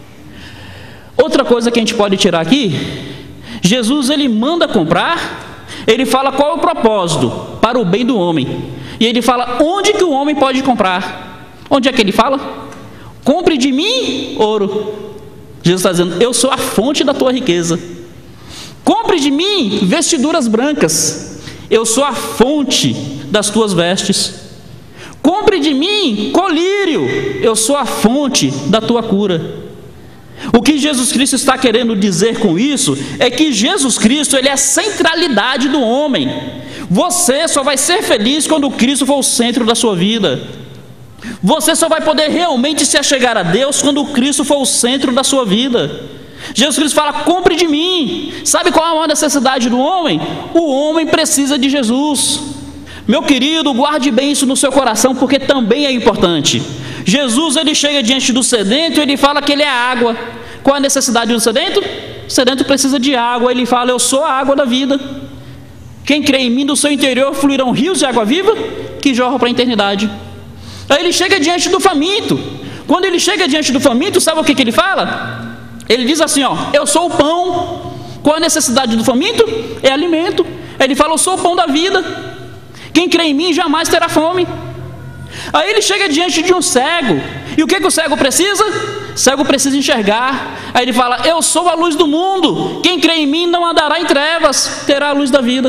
Outra coisa que a gente pode tirar aqui: Jesus, ele manda comprar. Ele fala qual é o propósito: para o bem do homem. E ele fala onde que o homem pode comprar. Onde é que ele fala? Compre de mim ouro. Jesus está dizendo: eu sou a fonte da tua riqueza. Compre de mim vestiduras brancas. Eu sou a fonte das tuas vestes. Compre de mim colírio. Eu sou a fonte da tua cura. O que Jesus Cristo está querendo dizer com isso é que Jesus Cristo, ele é a centralidade do homem. Você só vai ser feliz quando Cristo for o centro da sua vida. Você só vai poder realmente se achegar a Deus quando Cristo for o centro da sua vida. Jesus Cristo fala: compre de mim. Sabe qual é a maior necessidade do homem? O homem precisa de Jesus. Meu querido, guarde bem isso no seu coração, porque também é importante. Jesus, ele chega diante do sedento e ele fala que ele é água. Qual a necessidade do sedento? O sedento precisa de água. Ele fala: eu sou a água da vida. Quem crê em mim, do seu interior fluirão rios de água viva que jorram para a eternidade. Aí ele chega diante do faminto. Quando ele chega diante do faminto, sabe o que ele fala? Ele diz assim: ó, eu sou o pão. Qual a necessidade do faminto? É alimento. Ele fala: eu sou o pão da vida. Quem crê em mim jamais terá fome. Aí ele chega diante de um cego. E o que o cego precisa? O cego precisa enxergar. Aí ele fala: eu sou a luz do mundo. Quem crê em mim não andará em trevas, terá a luz da vida.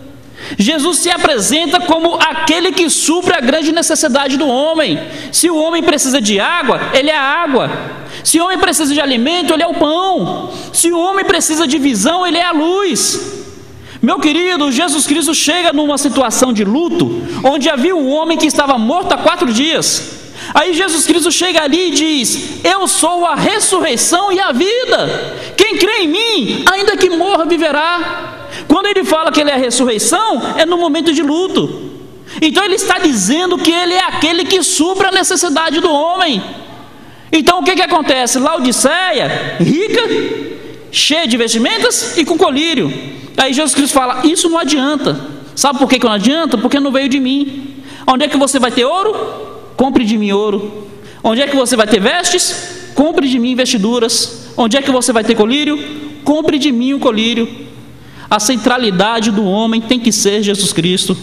Jesus se apresenta como aquele que supre a grande necessidade do homem. Se o homem precisa de água, ele é a água. Se o homem precisa de alimento, ele é o pão. Se o homem precisa de visão, ele é a luz. Meu querido, Jesus Cristo chega numa situação de luto, onde havia um homem que estava morto há 4 dias. Aí Jesus Cristo chega ali e diz: eu sou a ressurreição e a vida. Quem crê em mim, ainda que morra, viverá. Quando ele fala que ele é a ressurreição, é no momento de luto. Então ele está dizendo que ele é aquele que supra a necessidade do homem. Então o que acontece? Laodiceia, rica, cheia de vestimentas e com colírio. Aí Jesus Cristo fala: isso não adianta. Sabe por que não adianta? Porque não veio de mim. Onde é que você vai ter ouro? Compre de mim ouro. Onde é que você vai ter vestes? Compre de mim vestiduras. Onde é que você vai ter colírio? Compre de mim o colírio. A centralidade do homem tem que ser Jesus Cristo.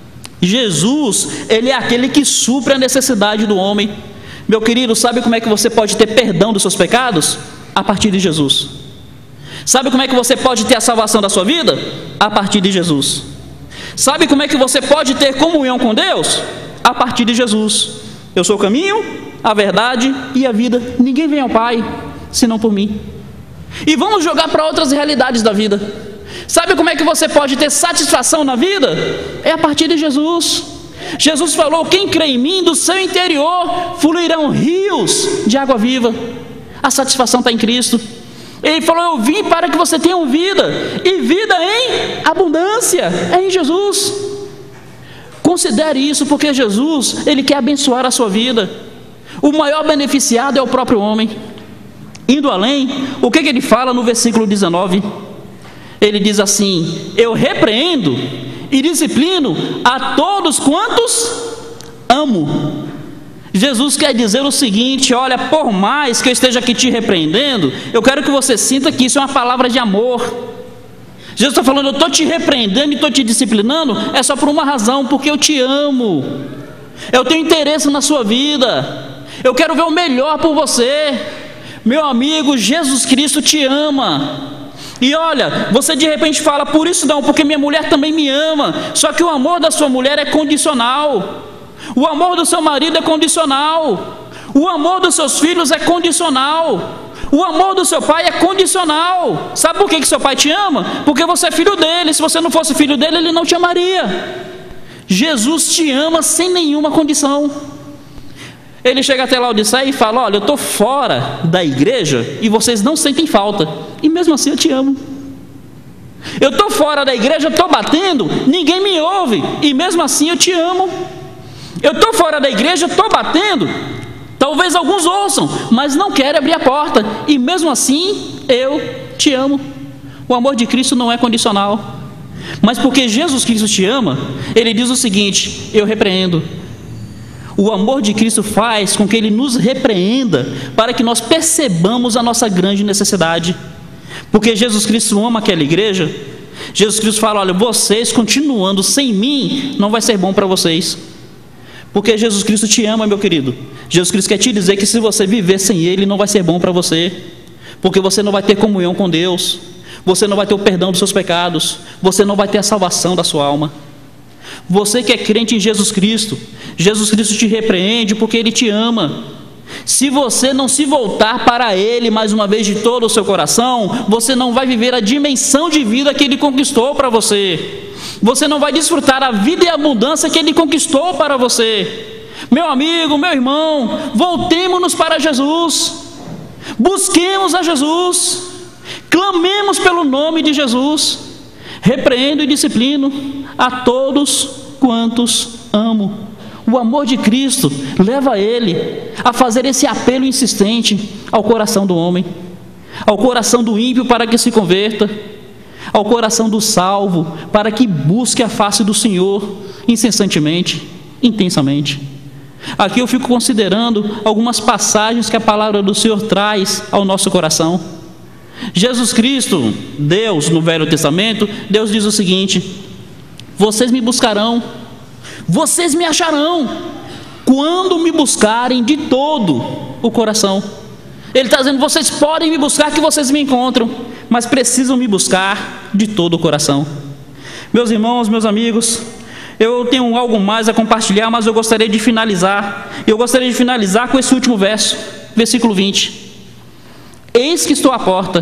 Jesus, ele é aquele que supre a necessidade do homem. Meu querido, sabe como é que você pode ter perdão dos seus pecados? A partir de Jesus. Sabe como é que você pode ter a salvação da sua vida? A partir de Jesus. Sabe como é que você pode ter comunhão com Deus? A partir de Jesus. Eu sou o caminho, a verdade e a vida. Ninguém vem ao Pai senão por mim. E vamos jogar para outras realidades da vida. Sabe como é que você pode ter satisfação na vida? É a partir de Jesus. Jesus falou: quem crê em mim, do seu interior fluirão rios de água viva. A satisfação está em Cristo. Ele falou: eu vim para que você tenha vida, e vida em abundância. É em Jesus. Considere isso, porque Jesus, Ele quer abençoar a sua vida. O maior beneficiado é o próprio homem. Indo além, o que ele fala no versículo 19? Ele diz assim: eu repreendo e disciplino a todos quantos amo. Jesus quer dizer o seguinte: olha, por mais que eu esteja aqui te repreendendo, eu quero que você sinta que isso é uma palavra de amor. Jesus está falando: eu estou te repreendendo e estou te disciplinando, é só por uma razão, porque eu te amo. Eu tenho interesse na sua vida, eu quero ver o melhor por você. Meu amigo, Jesus Cristo te ama. E olha, você de repente fala: por isso não, porque minha mulher também me ama. Só que o amor da sua mulher é condicional. O amor do seu marido é condicional. O amor dos seus filhos é condicional. O amor do seu pai é condicional. Sabe por que seu pai te ama? Porque você é filho dele. Se você não fosse filho dele, ele não te amaria. Jesus te ama sem nenhuma condição. Ele chega até Laodiceia e fala: olha, eu estou fora da igreja e vocês não sentem falta, e mesmo assim eu te amo. Eu estou fora da igreja, estou batendo, ninguém me ouve, e mesmo assim eu te amo. Eu estou fora da igreja, estou batendo, talvez alguns ouçam, mas não querem abrir a porta, e mesmo assim eu te amo. O amor de Cristo não é condicional, mas porque Jesus Cristo te ama, Ele diz o seguinte: eu repreendo. O amor de Cristo faz com que Ele nos repreenda, para que nós percebamos a nossa grande necessidade. Porque Jesus Cristo ama aquela igreja. Jesus Cristo fala: olha, vocês continuando sem mim, não vai ser bom para vocês. Porque Jesus Cristo te ama, meu querido. Jesus Cristo quer te dizer que se você viver sem Ele, não vai ser bom para você. Porque você não vai ter comunhão com Deus, você não vai ter o perdão dos seus pecados, você não vai ter a salvação da sua alma. Você que é crente em Jesus Cristo, Jesus Cristo te repreende porque Ele te ama. Se você não se voltar para Ele mais uma vez de todo o seu coração, você não vai viver a dimensão de vida que Ele conquistou para você. Você não vai desfrutar a vida e a abundância que Ele conquistou para você. Meu amigo, meu irmão, voltemos-nos para Jesus. Busquemos a Jesus. Clamemos pelo nome de Jesus. Repreendo e disciplino a todos quantos amo. O amor de Cristo leva ele a fazer esse apelo insistente ao coração do homem, ao coração do ímpio para que se converta, ao coração do salvo para que busque a face do Senhor incessantemente, intensamente. Aqui eu fico considerando algumas passagens que a palavra do Senhor traz ao nosso coração. Jesus Cristo, Deus, no Velho Testamento, Deus diz o seguinte: vocês me buscarão, vocês me acharão, quando me buscarem de todo o coração. Ele está dizendo: vocês podem me buscar que vocês me encontram, mas precisam me buscar de todo o coração. Meus irmãos, meus amigos, eu tenho algo mais a compartilhar, mas eu gostaria de finalizar. Eu gostaria de finalizar com esse último verso, versículo 20. Eis que estou à porta.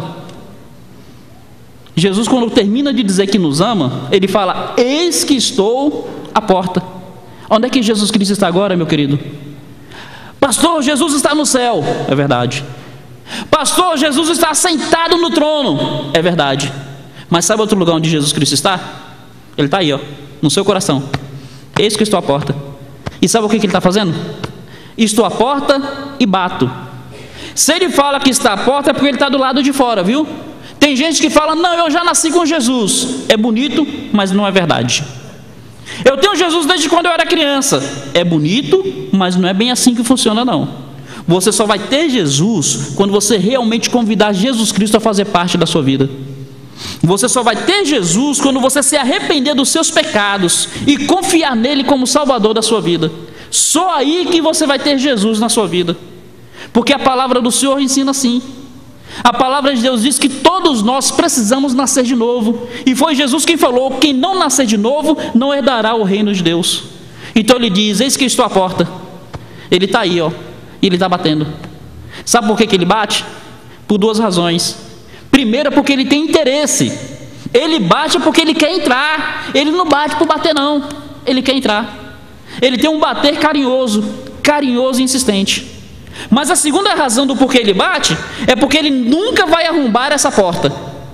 Jesus, quando termina de dizer que nos ama, ele fala: eis que estou à porta. Onde é que Jesus Cristo está agora, meu querido? Pastor, Jesus está no céu. É verdade. Pastor, Jesus está sentado no trono. É verdade. Mas sabe outro lugar onde Jesus Cristo está? Ele está aí, ó, no seu coração. Eis que estou à porta. E sabe o que ele está fazendo? Estou à porta e bato. Se ele fala que está à porta, é porque ele está do lado de fora, viu? Tem gente que fala: não, eu já nasci com Jesus. É bonito, mas não é verdade. Eu tenho Jesus desde quando eu era criança. É bonito, mas não é bem assim que funciona, não. Você só vai ter Jesus quando você realmente convidar Jesus Cristo a fazer parte da sua vida. Você só vai ter Jesus quando você se arrepender dos seus pecados e confiar nele como Salvador da sua vida. Só aí que você vai ter Jesus na sua vida. Porque a palavra do Senhor ensina assim. A palavra de Deus diz que todos nós precisamos nascer de novo. E foi Jesus quem falou: quem não nascer de novo não herdará o reino de Deus. Então ele diz: eis que estou à porta. Ele está aí, ó, e ele está batendo. Sabe por que ele bate? Por duas razões. Primeiro, porque ele tem interesse. Ele bate porque ele quer entrar. Ele não bate por bater, não. Ele quer entrar. Ele tem um bater carinhoso e insistente. Mas a segunda razão do porquê ele bate é porque ele nunca vai arrombar essa porta.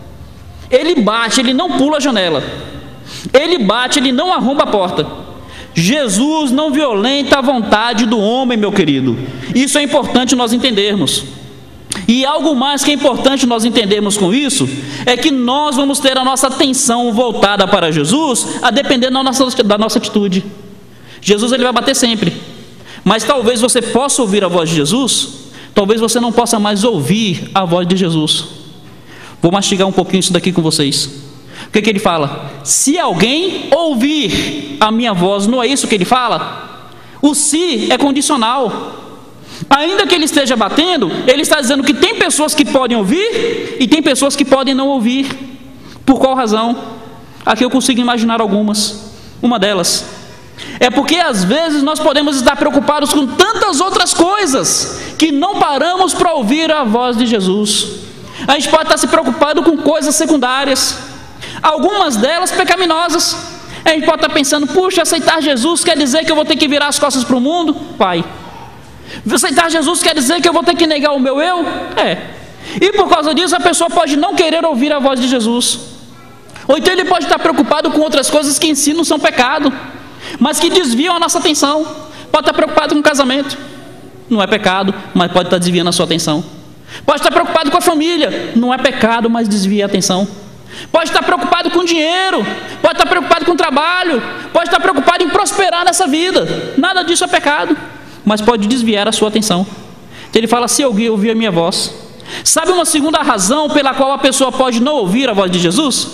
Ele bate, ele não pula a janela. Ele bate, ele não arromba a porta. Jesus não violenta a vontade do homem, meu querido. Isso é importante nós entendermos. E algo mais que é importante nós entendermos com isso é que nós vamos ter a nossa atenção voltada para Jesus, a depender da nossa atitude. Jesus ele vai bater sempre, mas talvez você possa ouvir a voz de Jesus, talvez você não possa mais ouvir a voz de Jesus. Vou mastigar um pouquinho isso daqui com vocês. O que ele fala? Se alguém ouvir a minha voz, não é isso que ele fala? O se é condicional. Ainda que ele esteja batendo, ele está dizendo que tem pessoas que podem ouvir e tem pessoas que podem não ouvir. Por qual razão? Aqui eu consigo imaginar algumas. Uma delas é porque às vezes nós podemos estar preocupados com tantas outras coisas que não paramos para ouvir a voz de Jesus. A gente pode estar se preocupado com coisas secundárias, algumas delas pecaminosas. A gente pode estar pensando, puxa, aceitar Jesus quer dizer que eu vou ter que virar as costas para o mundo? Pai, aceitar Jesus quer dizer que eu vou ter que negar o meu eu? E por causa disso a pessoa pode não querer ouvir a voz de Jesus. Ou então ele pode estar preocupado com outras coisas que em si não são pecado, mas que desviam a nossa atenção. Pode estar preocupado com o casamento, não é pecado, mas pode estar desviando a sua atenção. Pode estar preocupado com a família, não é pecado, mas desvia a atenção. Pode estar preocupado com dinheiro, pode estar preocupado com trabalho, pode estar preocupado em prosperar nessa vida. Nada disso é pecado, mas pode desviar a sua atenção. Então ele fala, se alguém ouvir a minha voz. Sabe uma segunda razão pela qual a pessoa pode não ouvir a voz de Jesus?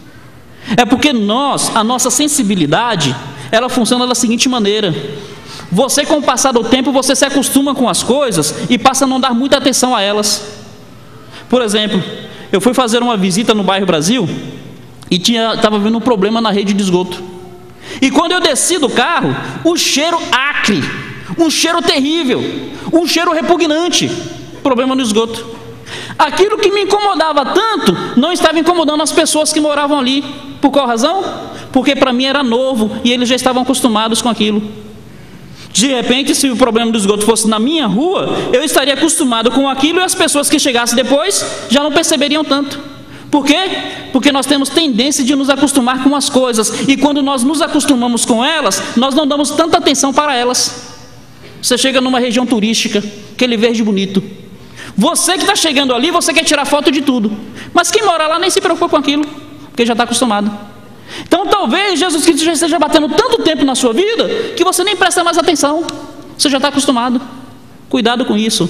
É porque a nossa sensibilidade, ela funciona da seguinte maneira. Você, com o passar do tempo, você se acostuma com as coisas e passa a não dar muita atenção a elas. Por exemplo, eu fui fazer uma visita no bairro Brasil e estava vendo um problema na rede de esgoto. E quando eu desci do carro, o cheiro acre, um cheiro terrível, um cheiro repugnante, problema no esgoto. Aquilo que me incomodava tanto, não estava incomodando as pessoas que moravam ali. Por qual razão? Porque para mim era novo e eles já estavam acostumados com aquilo. De repente, se o problema do esgoto fosse na minha rua, eu estaria acostumado com aquilo e as pessoas que chegassem depois já não perceberiam tanto. Por quê? Porque nós temos tendência de nos acostumar com as coisas, e quando nós nos acostumamos com elas, nós não damos tanta atenção para elas. Você chega numa região turística, aquele verde bonito. Você que está chegando ali, você quer tirar foto de tudo, mas quem mora lá nem se preocupa com aquilo, porque já está acostumado. Então talvez Jesus Cristo já esteja batendo tanto tempo na sua vida que você nem presta mais atenção, você já está acostumado. Cuidado com isso,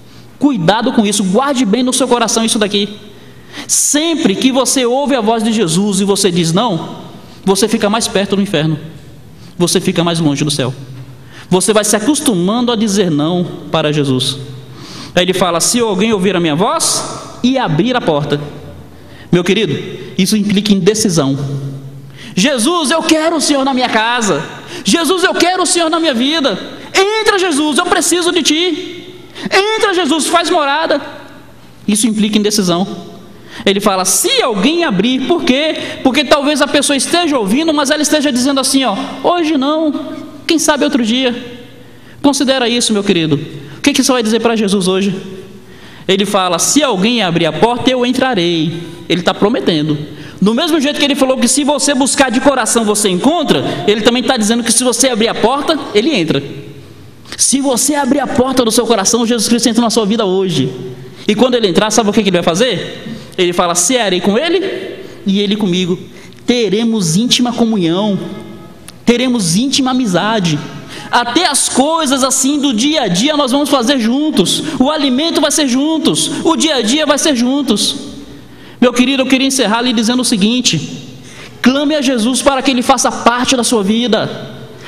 guarde bem no seu coração isso daqui. Sempre que você ouve a voz de Jesus e você diz não, você fica mais perto do inferno, você fica mais longe do céu. Você vai se acostumando a dizer não para Jesus. Aí ele fala, se alguém ouvir a minha voz e abrir a porta. Meu querido, isso implica em decisão. Jesus, eu quero o Senhor na minha casa. Jesus, eu quero o Senhor na minha vida. Entra, Jesus, eu preciso de Ti. Entra, Jesus, faz morada. Isso implica em decisão. Ele fala, se alguém abrir, por quê? Porque talvez a pessoa esteja ouvindo, mas ela esteja dizendo assim, hoje não, quem sabe outro dia. Considera isso, meu querido. O que você vai dizer para Jesus hoje? Ele fala, se alguém abrir a porta, eu entrarei. Ele está prometendo. Do mesmo jeito que ele falou que se você buscar de coração, você encontra, ele também está dizendo que se você abrir a porta, ele entra. Se você abrir a porta do seu coração, Jesus Cristo entra na sua vida hoje. E quando ele entrar, sabe o que ele vai fazer? Ele fala, cearei com ele e ele comigo. Teremos íntima comunhão, teremos íntima amizade. Até as coisas assim do dia a dia nós vamos fazer juntos. O alimento vai ser juntos, o dia a dia vai ser juntos. Meu querido, eu queria encerrar lhe dizendo o seguinte: clame a Jesus para que Ele faça parte da sua vida.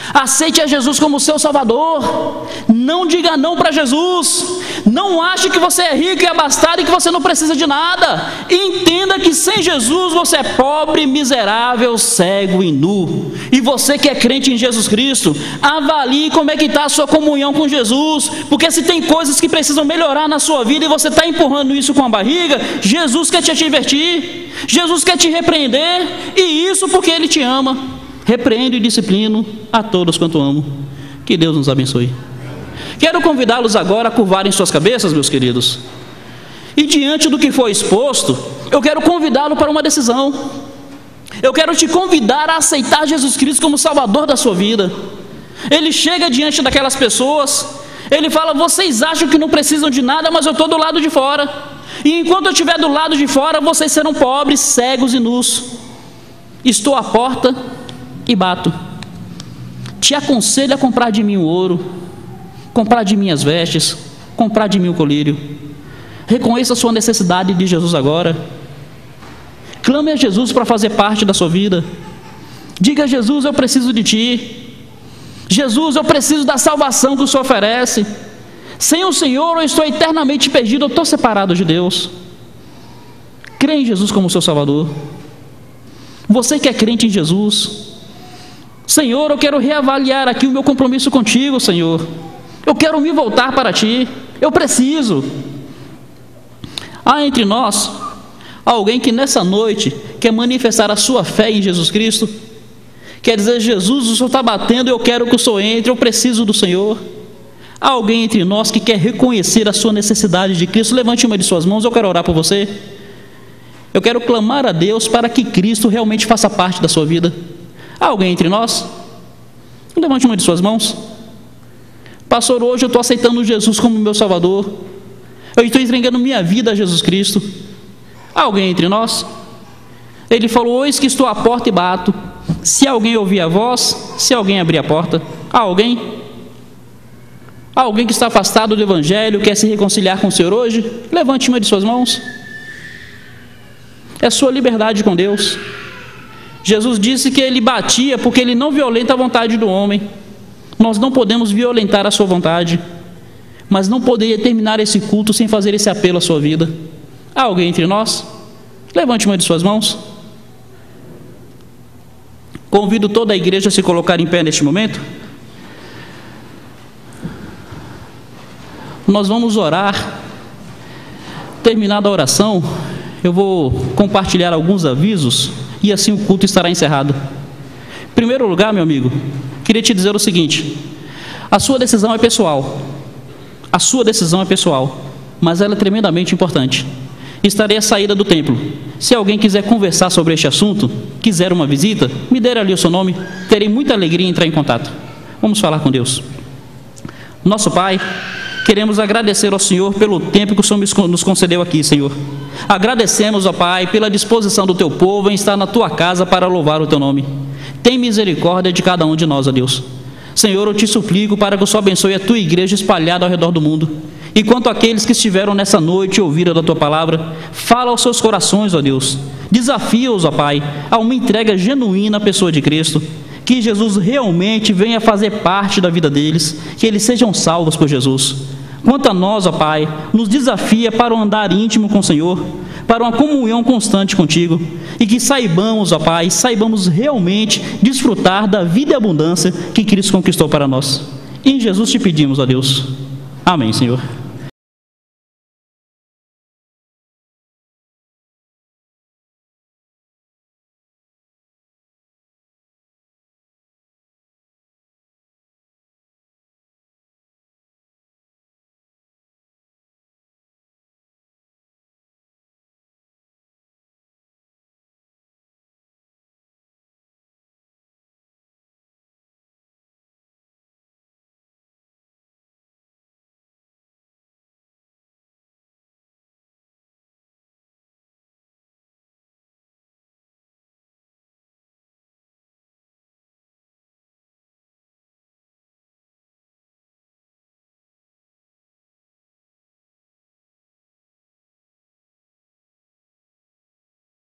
Aceite a Jesus como seu Salvador. Não diga não para Jesus. Não ache que você é rico e abastado e que você não precisa de nada. Entenda que sem Jesus você é pobre, miserável, cego e nu. E você que é crente em Jesus Cristo, avalie como é que está a sua comunhão com Jesus. Porque se tem coisas que precisam melhorar na sua vida e você está empurrando isso com a barriga, Jesus quer te advertir. Jesus quer te repreender. E isso porque Ele te ama. Repreendo e disciplino a todos quanto amo. Que Deus nos abençoe. Quero convidá-los agora a curvarem suas cabeças, meus queridos. E diante do que foi exposto, eu quero convidá-lo para uma decisão. Eu quero te convidar a aceitar Jesus Cristo como Salvador da sua vida. Ele chega diante daquelas pessoas, ele fala: vocês acham que não precisam de nada, mas eu estou do lado de fora. E enquanto eu estiver do lado de fora, vocês serão pobres, cegos e nus. Estou à porta e bato. Te aconselho a comprar de mim o ouro, comprar de mim as vestes, comprar de mim o colírio. Reconheça a sua necessidade de Jesus agora. Clame a Jesus para fazer parte da sua vida. Diga a Jesus: eu preciso de ti. Jesus, eu preciso da salvação que o Senhor oferece. Sem o Senhor eu estou eternamente perdido, eu estou separado de Deus. Crê em Jesus como seu Salvador. Você que é crente em Jesus: Senhor, eu quero reavaliar aqui o meu compromisso contigo, Senhor. Eu quero me voltar para ti. Eu preciso. Há entre nós alguém que nessa noite quer manifestar a sua fé em Jesus Cristo. Quer dizer: Jesus, o Senhor está batendo, eu quero que o Senhor entre, eu preciso do Senhor. Há alguém entre nós que quer reconhecer a sua necessidade de Cristo? Levante uma de suas mãos, eu quero orar por você. Eu quero clamar a Deus para que Cristo realmente faça parte da sua vida. Há alguém entre nós? Levante uma de suas mãos. Pastor, hoje eu estou aceitando Jesus como meu Salvador. Eu estou entregando minha vida a Jesus Cristo. Há alguém entre nós? Ele falou: eis que estou à porta e bato. Se alguém ouvir a voz, se alguém abrir a porta. Há alguém? Há alguém que está afastado do Evangelho, quer se reconciliar com o Senhor hoje? Levante uma de suas mãos. É sua liberdade com Deus. Jesus disse que Ele batia porque Ele não violenta a vontade do homem. Nós não podemos violentar a sua vontade, mas não poderia terminar esse culto sem fazer esse apelo à sua vida. Há alguém entre nós? Levante uma de suas mãos. Convido toda a igreja a se colocar em pé neste momento. Nós vamos orar. Terminada a oração, eu vou compartilhar alguns avisos e assim o culto estará encerrado. Em primeiro lugar, meu amigo, queria te dizer o seguinte: a sua decisão é pessoal. A sua decisão é pessoal, mas ela é tremendamente importante. Estarei à saída do templo. Se alguém quiser conversar sobre este assunto, quiser uma visita, me dê ali o seu nome. Terei muita alegria em entrar em contato. Vamos falar com Deus. Nosso Pai, queremos agradecer ao Senhor pelo tempo que o Senhor nos concedeu aqui, Senhor. Agradecemos, ó Pai, pela disposição do Teu povo em estar na Tua casa para louvar o Teu nome. Tem misericórdia de cada um de nós, ó Deus. Senhor, eu te suplico para que o Senhor abençoe a Tua igreja espalhada ao redor do mundo. E quanto àqueles que estiveram nessa noite e ouviram da Tua palavra, fala aos seus corações, ó Deus. Desafia-os, ó Pai, a uma entrega genuína à pessoa de Cristo. Que Jesus realmente venha fazer parte da vida deles, que eles sejam salvos por Jesus. Quanto a nós, ó Pai, nos desafia para um andar íntimo com o Senhor, para uma comunhão constante contigo, e que saibamos, ó Pai, saibamos realmente desfrutar da vida e abundância que Cristo conquistou para nós. Em Jesus te pedimos, ó Deus. Amém, Senhor.